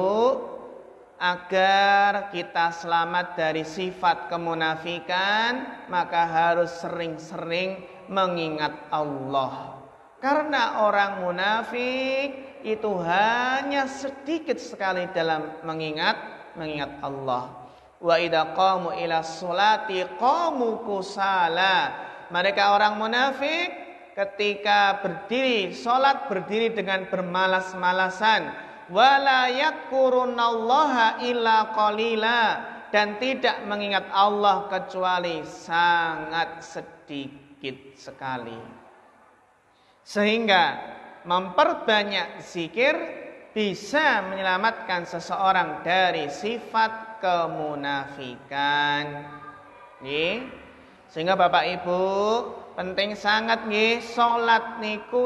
agar kita selamat dari sifat kemunafikan, maka harus sering-sering mengingat Allah. Karena orang munafik itu hanya sedikit sekali dalam mengingat Allah. Wa idza qamu ila sholati qamu kusala. Mereka orang munafik ketika berdiri salat berdiri dengan bermalas-malasan. Wala yadhkurunallaha illa qalila, dan tidak mengingat Allah kecuali sangat sedikit sekali. Sehingga memperbanyak zikir bisa menyelamatkan seseorang dari sifat kemunafikan. Nggih. Sehingga Bapak Ibu penting sangat nggih salat niku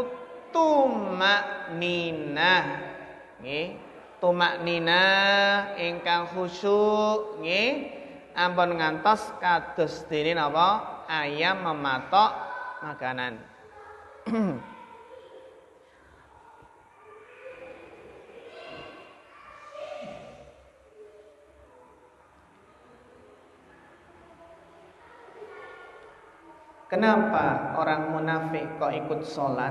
tumakninah. Nggih. Tumakninah ingkang khusyuk nggih. Ampun ngantos kados dene napa ayam mematok makanan. Kenapa orang munafik kok ikut sholat?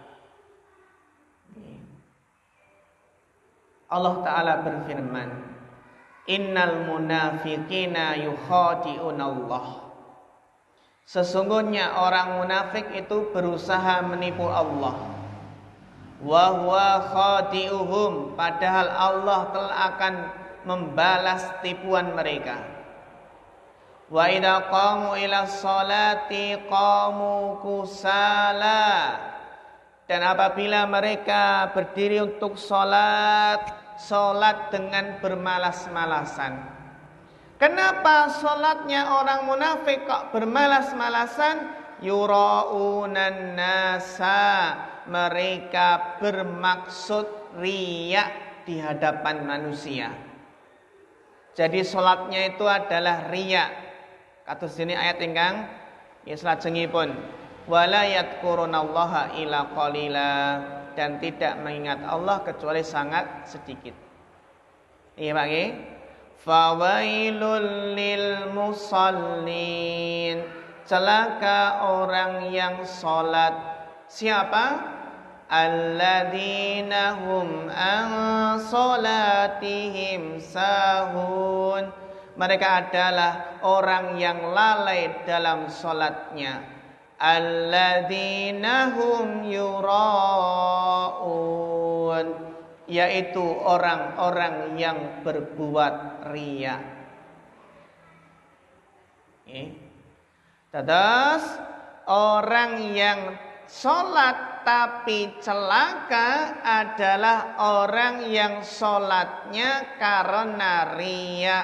Allah Ta'ala berfirman, innal munafiqina yukhadi'unallah. Sesungguhnya orang munafik itu berusaha menipu Allah. Wa huwa khadi'uhum, padahal Allah telah akan membalas tipuan mereka. Wa idza qamu ila sholati qamu kusala. Dan apabila mereka berdiri untuk sholat dengan bermalas-malasan. Kenapa sholatnya orang munafik kok bermalas-malasan? Yura'unan nasa. Mereka bermaksud riya di hadapan manusia. Jadi sholatnya itu adalah riya. Kados sini ayat ingkang salajengipun wala yadhkurunallaha illa qalila, dan tidak mengingat Allah kecuali sangat sedikit. Iya Pak nggih. Fawailul lil musallin. Celaka orang yang salat. Siapa? Alladzina hum an salatihim sahun. Mereka adalah orang yang lalai dalam salatnya. Alladzina hum yura'un, yaitu orang-orang yang berbuat riya. Terus orang yang sholat tapi celaka adalah orang yang sholatnya karena riya.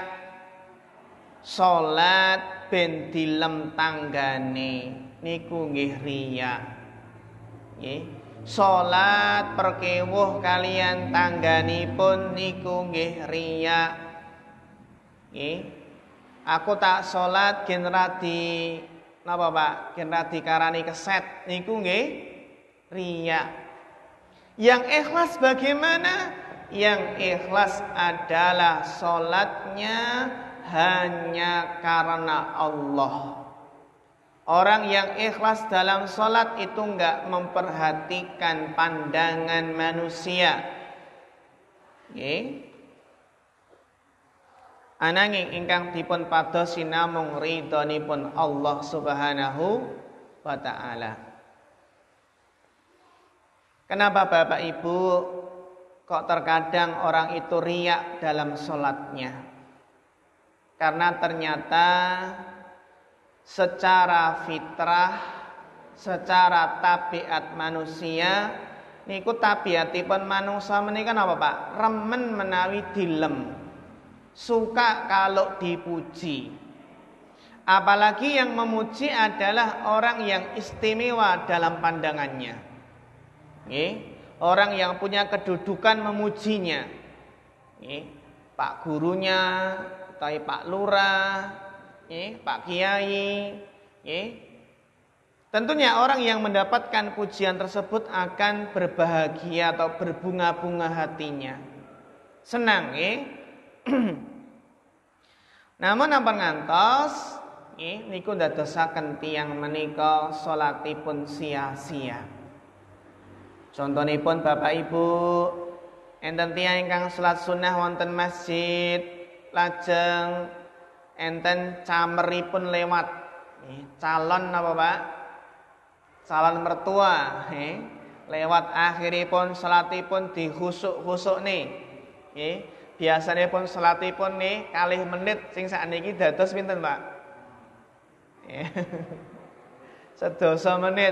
Sholat ben dilem tanggane niku nggih riya. Nggih. Salat perkewuh kalian tangganipun niku nggih riya. Nggih. Aku tak salat gen radi napa Pak? Gen radi karani keset niku nggih riya. Yang ikhlas bagaimana? Yang ikhlas adalah salatnya hanya karena Allah. Orang yang ikhlas dalam sholat itu enggak memperhatikan pandangan manusia. Nggih. Ananging ingkang dipun padosi namung ridhonipun Allah Subhanahu wa taala. Kenapa Bapak Ibu kok terkadang orang itu riya dalam sholatnya? Karena ternyata secara fitrah, secara tabiat manusia niku tabiatipun manungsa menika napa Pak? Remen menawi dilem. Suka kalau dipuji. Apalagi yang memuji adalah orang yang istimewa dalam pandangannya. Nggih, orang yang punya kedudukan memujinya. Nggih, Pak gurunya, utawi Pak Lurah, Pak Kiai, tentunya orang yang mendapatkan pujian tersebut akan berbahagia atau berbunga-bunga hatinya, senang, Namun ampun ngantos, niku ndadosaken tiyang menika salatipun sia-sia. Contonipun Bapak Ibu, enten tiyang ingkang salat sunah wonten masjid, lajeng enten cameripun lewat, calon apa Pak? Calon mertua, lewat akhiripun salatipun dihusuk-husuk nih, biasanipun salatipun nih kalih menit, sing sakniki dados pinten Pak? Sedasa menit.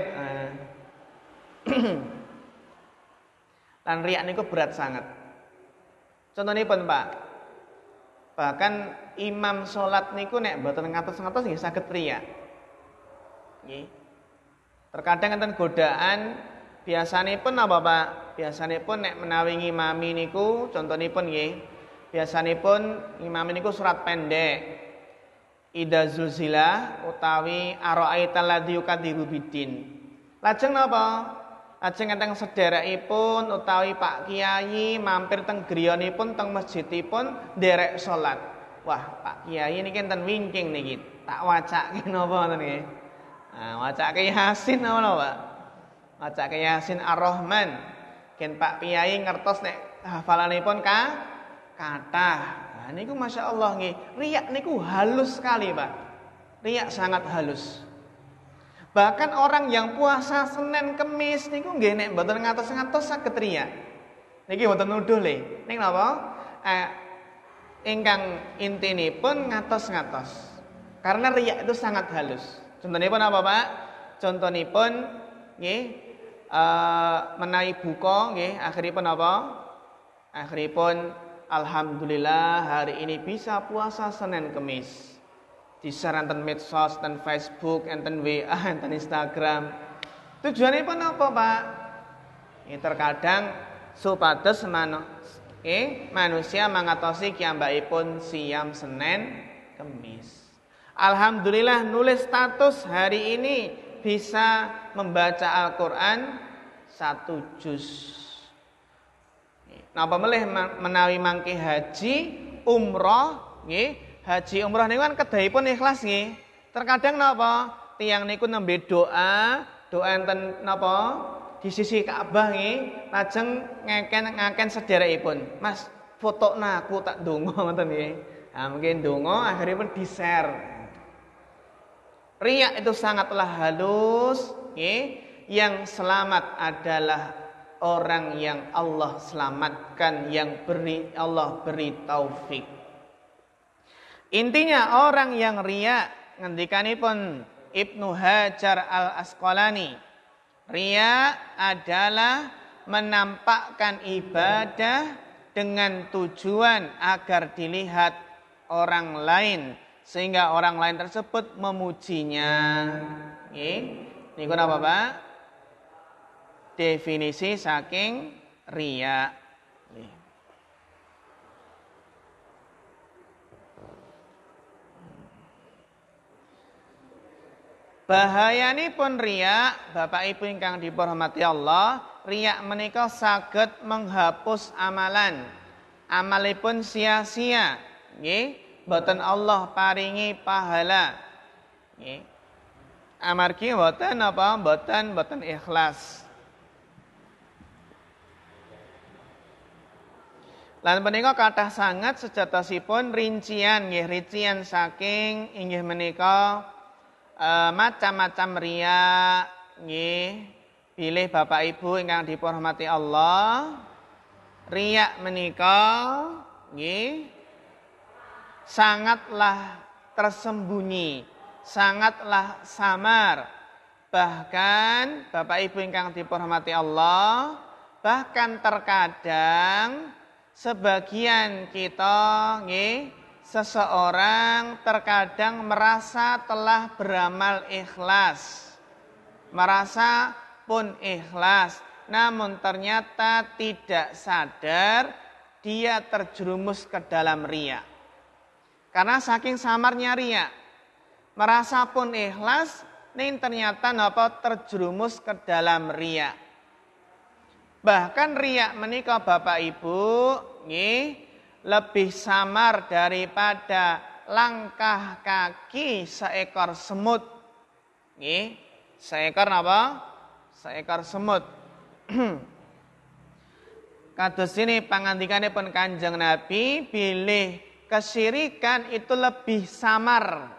Lan riak niku berat sangat. Contonipun Pak, bahkan imam sholat niku nek mboten ngatos-ngatos nggih saged riya. Nggih. Terkadang enten godaan biasanipun apa Pak? Biasanipun nek menawi ngimami niku contonipun nggih, biasanipun ngimami niku surat pendek. Idza zulzilah utawi ara'aital ladzi yukadzibu biddin. Lajeng napa? Lajeng enten sederekipun utawi Pak Kiai mampir teng griyanipun teng masjidipun nderek salat. Wah, Pak Kiai niki enten wingking niki. Tak wacake napa ngoten nggih. Nah, wacake Yasin napa Pak? Wacake Yasin Ar-Rahman. Ken Pak Kiai ngertos nek hafalanipun kathah. Nah, niku masyaallah nggih. Riya niku halus sekali, Pak. Riya sangat halus. Bahkan orang yang puasa Senin Kemis niku nggih nek mboten ngatos-ngatos saged riya. Niki mboten nuduh le. Ning napa? Ingkang intinipun ngatos-ngatos. Karena riya itu sangat halus. Contohnya pun apa, Pak? Contohnya pun nggih menawi buka nggih akhiripun apa? Akhiripun alhamdulillah hari ini bisa puasa Senin Kemis. Di-share enten medsos, enten Facebook, enten WA, enten Instagram. Tujuannya pun apa, Pak? Ini terkadang supados manusia mangatosi kiyambakipun siam Senin Kemis. Alhamdulillah nulis status hari ini bisa membaca Al-Qur'an 1 juz. Napa melih menawi mangke haji, umroh nggih. Haji umroh niku kan kedahipun ikhlas nggih. Terkadang napa? Tiyang niku nembe doa enten napa? Di sisi Ka'bah nggih, lajeng ngaken sederekipun. Mas, fotokna aku tak ndonga ngoten nggih. Nah, mungkin ndonga akhiripun di-share. Riya itu sangatlah halus nggih. Yang selamat adalah orang yang Allah selamatkan, yang Allah beri taufik. Intinya orang yang riya, ngendikanipun Ibnu Hajar Al-Asqalani, riya adalah menampakkan ibadah dengan tujuan agar dilihat orang lain sehingga orang lain tersebut memujinya. Nggih. Niku napa, Pak? Definisi saking riya. Bahayanipun riya, Bapak Ibu ingkang dipunrahmati Allah, riya menika saged menghapus amalan. Amalipun sia-sia, nggih, boten Allah paringi pahala. Nggih. Amargi boten apa? Boten ikhlas. Lan menika kathah sanget sejatosipun rincian nggih, rincian saking inggih menika macam-macam riya nggih. Bilih Bapak Ibu ingkang dipunrahmati Allah, riya menika nggih sangatlah tersembunyi, sangatlah samar. Bahkan Bapak Ibu ingkang dipunrahmati Allah, bahkan terkadang sebagian kita nggih, seseorang terkadang merasa telah beramal ikhlas, merasa pun ikhlas, namun ternyata tidak sadar dia terjerumus ke dalam riya. Karena saking samarnya riya, merasa pun ikhlas, ning ternyata napa terjerumus ke dalam riya. Bahkan riya menika Bapak Ibu nggih lebih samar daripada langkah kaki seekor semut. Nggih, seekor apa? Seekor semut. Kados ini pangandikanipun Kanjeng Nabi, bilih kesyirikan itu lebih samar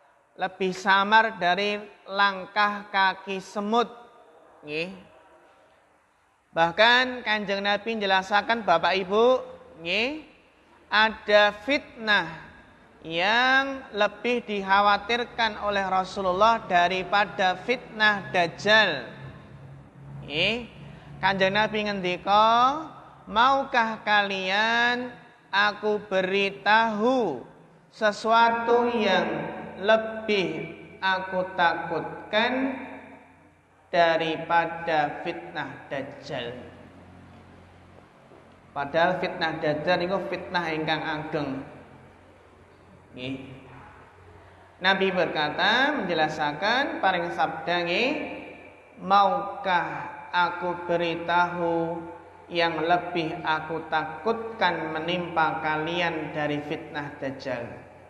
dari langkah kaki semut. Nggih. Bahkan Kanjeng Nabi menjelaskan Bapak Ibu, nggih, ada fitnah yang lebih dikhawatirkan oleh Rasulullah daripada fitnah Dajjal. Kanjeng Nabi ngendika, maukah kalian aku beritahu sesuatu yang lebih aku takutkan daripada fitnah Dajjal. Padahal fitnah Dajjal itu fitnah ingkang ageng. Nggih. Nabi berkata, menjelaskan paring sabda nggih, maukah aku beritahu yang lebih aku takutkan menimpa kalian dari fitnah Dajjal?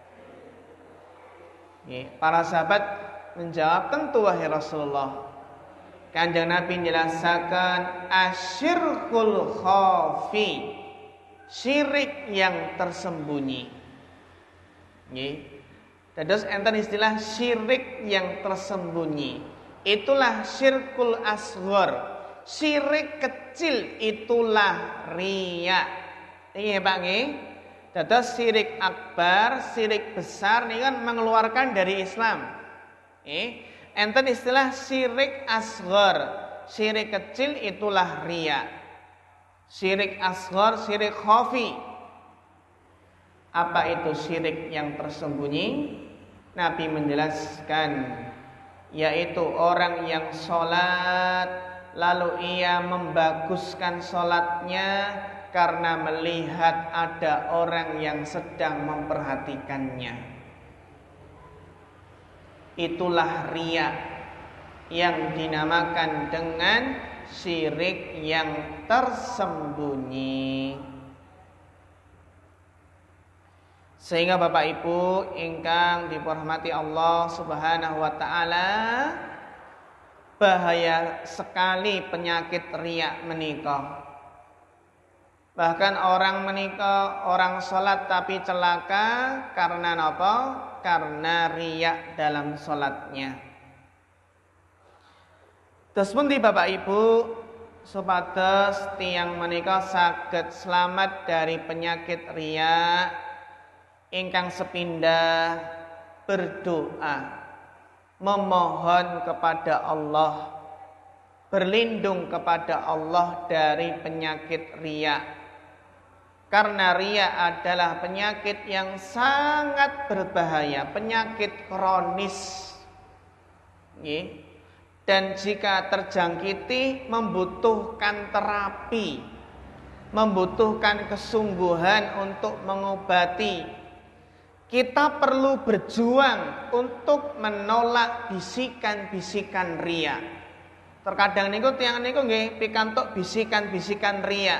Nggih, para sahabat menjawab, tentu wahai Rasulullah. Kanjeng Nabi menjelaskan asyirkul khafi, syirik yang tersembunyi. Nggih. Dados enten istilah syirik yang tersembunyi. Itulah syirkul asghar. Syirik kecil itulah riya. Nggih Pak nggih. Dados syirik akbar, syirik besar ini kan mengeluarkan dari Islam. Enten istilah syirik asghar. Syirik kecil itulah riya. Syirik asghar, syirik khafi. Apa itu syirik yang tersembunyi? Nabi menjelaskan, yaitu orang yang sholat lalu ia membaguskan sholatnya karena melihat ada orang yang sedang memperhatikannya. Itulah riya yang dinamakan dengan syirik yang tersembunyi. Sehingga Bapak Ibu ingkang dirahmati Allah Subhanahu wa taala, bahaya sekali penyakit riya menika. Bahkan orang menika, orang salat tapi celaka karena napa? Karena riya dalam salatnya. Terus pundi Bapak Ibu supados tiyang menika saged selamat dari penyakit riya, ingkang sepindah berdoa, memohon kepada Allah, berlindung kepada Allah dari penyakit riya. Karena riya adalah penyakit yang sangat berbahaya, penyakit kronis. Dan jika terjangkiti membutuhkan terapi, membutuhkan kesungguhan untuk mengobati. Kita perlu berjuang untuk menolak bisikan-bisikan riya. Terkadang niku tiyang niku nggih pikantuk bisikan-bisikan riya.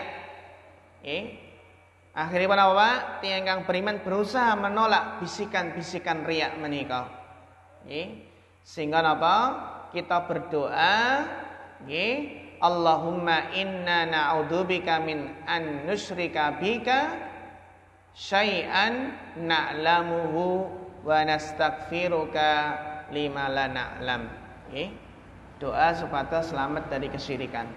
Akhirnya para Bapak, tiyang kang beriman berusaha menolak bisikan-bisikan riya menika. Sehingga napa? Kita berdoa, Allahumma inna na'udzubika min an nusyrika bika syai'an na'lamuhu wa nastaghfiruka lima la na'lam. Doa supaya selamat dari kesyirikan.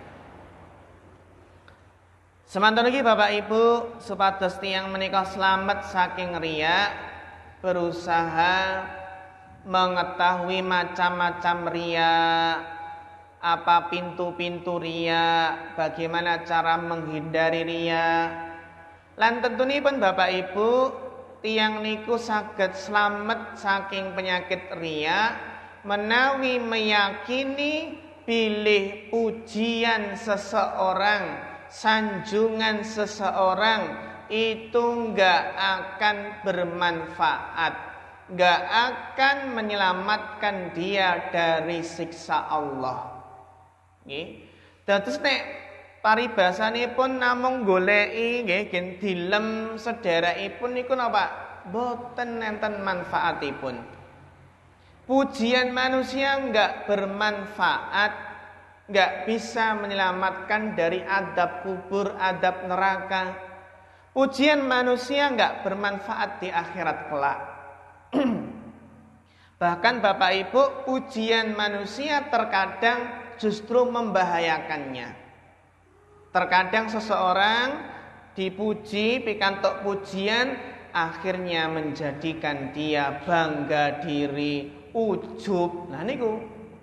Semanten iki Bapak Ibu, supados tiyang menika selamat saking riya, berusaha mengetahui macam-macam riya, apa pintu-pintu riya, bagaimana cara menghindari riya. Lan tentunipun Bapak Ibu, tiyang niku saged slamet saking penyakit riya menawi meyakini bilih pujian seseorang, sanjungan seseorang itu enggak akan bermanfaat, enggak akan menyelamatkan dia dari siksa Allah. Dados nek paribasanipun namung goleki nggih gen dilem sedherekipun niku napa? Boten enten manfaatipun. Pujian manusia enggak bermanfaat, enggak bisa menyelamatkan dari adab kubur, adab neraka. Pujian manusia enggak bermanfaat di akhirat kelak. Bahkan Bapak Ibu, pujian manusia terkadang justru membahayakannya. Terkadang seseorang dipuji, pikantuk pujian, akhirnya menjadikan dia bangga diri, ujub. Nah niku,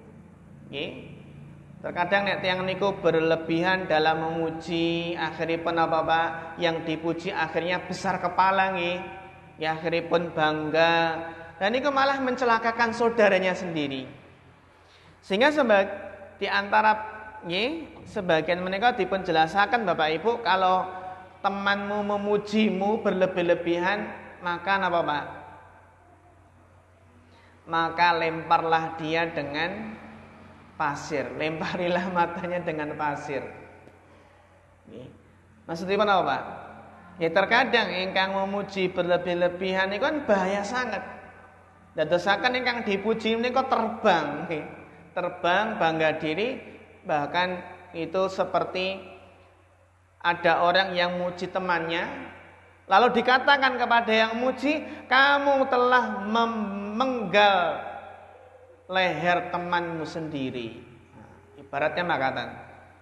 terkadang nek tiyang niku berlebihan dalam memuji, akhiripun apa Pak? Yang dipuji akhirnya besar kepala nggih. Ya akhiripun bangga. Dan niku malah mencelakakan saudaranya sendiri. Sehingga di antara sebagian menika dipun jelasaken Bapak Ibu, kalau temanmu memujimu berlebih-lebihan, maka apa Pak? Maka lemparlah dia dengan pasir, lemparilah matanya dengan pasir. Maksudipun apa Pak? Ya terkadang ingkang memuji berlebih-lebihan itu kan bahaya sangat. Dadosaken ingkang dipuji menika terbang, terbang bangga diri, bahkan itu seperti ada orang yang muji temannya, lalu dikatakan kepada yang muji, kamu telah memenggal leher temanmu sendiri. Nah, ibaratnya makatan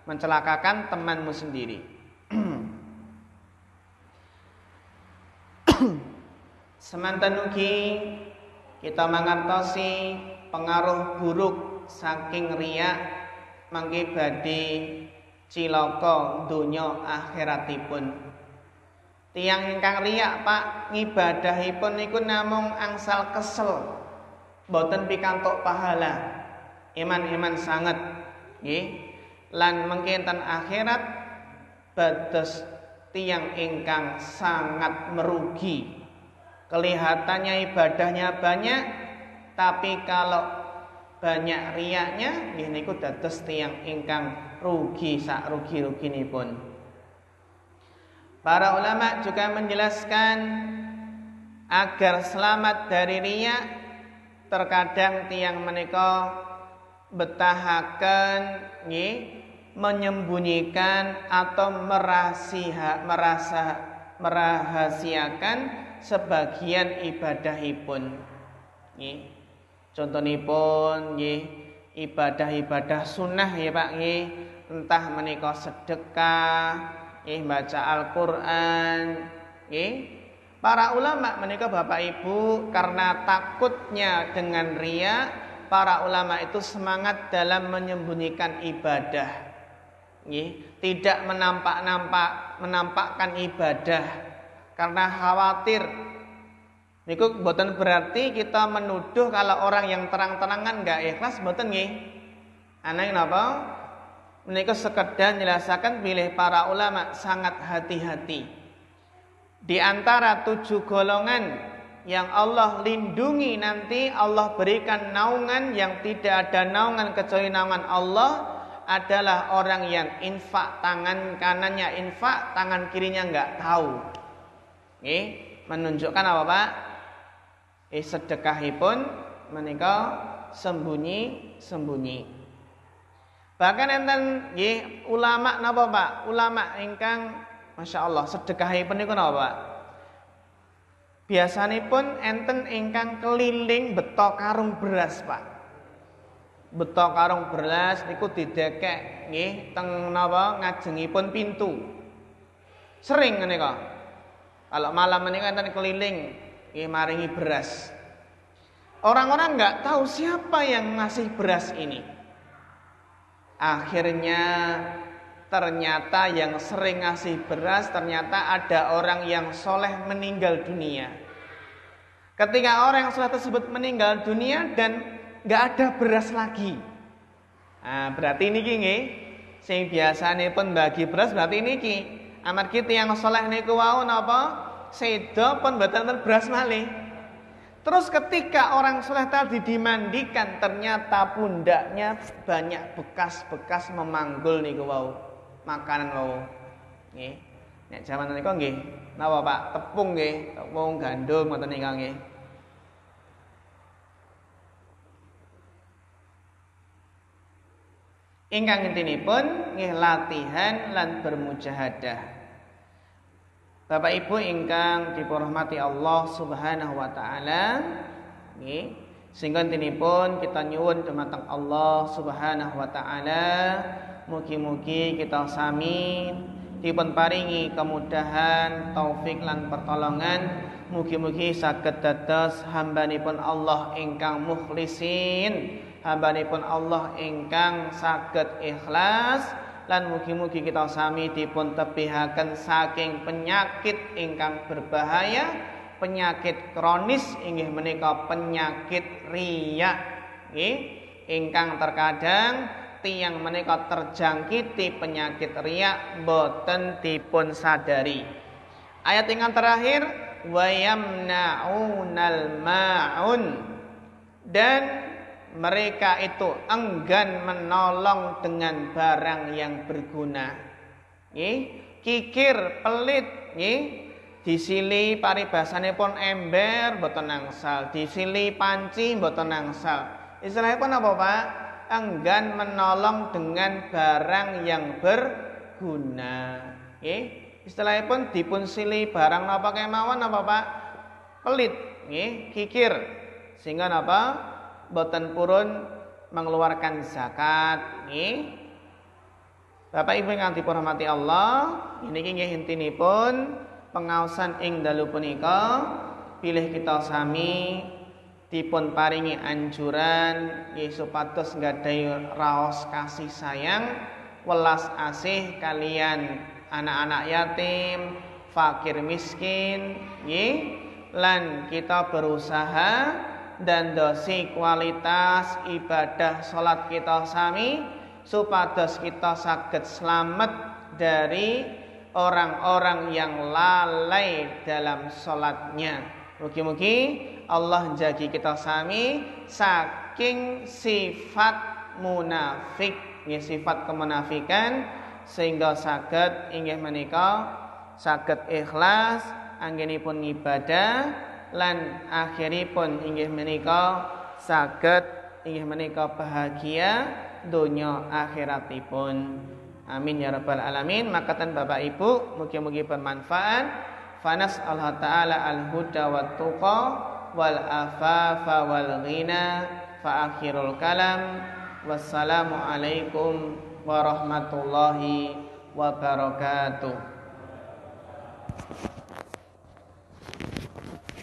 mencelakakan temanmu sendiri. Semanten ugi kita mangertosi pengaruh buruk saking riya mangke badhe cilaka donya akhiratipun. Tiyang ingkang riya Pak ngibadahipun niku namung angsal kesel, boten pikantuk pahala. Iman sanget nggih. Lan mengke enten akhirat bados tiyang ingkang sangat merugi. Kelihatannya ibadahnya banyak, tapi kalau banyak riyanya nggih niku dados tiyang ingkang rugi sak rugi-ruginipun. Para ulama juga menjelaskan agar selamat dari riya, terkadang tiyang menika betahaken nggih menyembunyikan atau merahasiakan sebagian ibadahipun. Nggih. Contonipun nggih ibadah-ibadah sunnah ya Pak nggih, entah menika sedekah, baca Al-Qur'an, para ulama menika Bapak Ibu karena takutnya dengan riya, para ulama itu semangat dalam menyembunyikan ibadah, tidak menampakkan ibadah karena khawatir. Niku boten berarti kita menuduh kalau orang yang terang-terangan enggak ikhlas, boten nggih. Ananging napa? Menika sekedar menjelaskan bilih para ulama sangat hati-hati. Di antara 7 golongan yang Allah lindungi nanti, Allah berikan naungan yang tidak ada naungan kecuali naungan Allah, adalah orang yang infak, tangan kanannya infak, tangan kirinya enggak tahu. Menunjukkan apa Pak? Sedekahipun menika sembunyi-sembunyi. Bahkan enten nggih ulama napa Pak? Ulama ingkang masyaallah sedekahipun niku napa Pak? Biasanipun enten ingkang keliling beto karung beras Pak. Beto karung beras niku didekek nggih teng napa ngajengipun pintu. Sering menika. Kalau malam menika enten keliling nggih maringi beras. Orang-orang enggak tahu siapa yang ngasih beras ini. Akhirnya ternyata yang sering ngasih beras ternyata ada orang yang soleh meninggal dunia. Ketika orang yang soleh tersebut meninggal dunia dan nggak ada beras lagi, berarti niki nggih sing biasane pun bagi beras berarti niki amargi tiyang soleh niku wau napa sedo pun mboten beras malih. Terus ketika orang soleh tadi dimandikan, ternyata pundaknya banyak bekas-bekas memanggul niku wau, makanan wau. Nggih. Nek jaman niku nggih, napa Pak? Tepung nggih, tepung gandum ngoten niku nggih. Ingkang intinipun nggih latihan lan bermujahadah. Bapak Ibu ingkang dipunrahmati Allah Subhanahu wa taala, nggih, sehingga tinipun kita nyuwun dumateng Allah Subhanahu wa taala, mugi-mugi kita sami dipun paringi kemudahan, taufik lan pertolongan, mugi-mugi saged dados hambanipun Allah ingkang mukhlisin, hambanipun Allah ingkang saged ikhlas. Lan mugi-mugi kita sami dipun tebihaken saking penyakit ingkang berbahaya, penyakit kronis inggih menika penyakit riya, nggih, ingkang terkadang tiyang menika terjangkiti penyakit riya boten dipun sadari. Ayat ingkang terakhir wa yamna'unal ma'un, dan mereka itu enggan menolong dengan barang yang berguna. Kikir, pelit, disili paribasanipun ember boten nangsal, disili panci boten nangsal. Istilahipun apa Pak? Enggan menolong dengan barang yang berguna. Istilahipun dipun sili barang napa kemawon napa Pak? Pelit, kikir. Sehingga napa? Boten purun mengeluarkan zakat, nggih. Bapak Ibu ingkang dipurmati Allah, niki nggih intinipun pengaosan ing dalu punika pilih kita sami dipun paringi anjuran nggih supados nggadahi raos kasih sayang welas asih kalian anak-anak yatim, fakir miskin nggih lan kita berusaha dan dosi kualitas ibadah salat kita sami supados kita saged selamat dari orang-orang yang lalai dalam salatnya. Mugi-mugi Allah jagi kita sami saking sifat munafik, sifat kemunafikan sehingga saged inggih menika saged ikhlas anggenipun ibadah lan akhiripun inggih menika saged inggih menika bahagia donya akhiratipun. Amin ya rabbal alamin. Makatan Bapak Ibu mugi-mugi bermanfaat. Fanas Allah Ta'ala al-huda wa tuqa wal afafa wal ghina fa akhirul kalam wassalamu alaikum warahmatullahi wabarakatuh.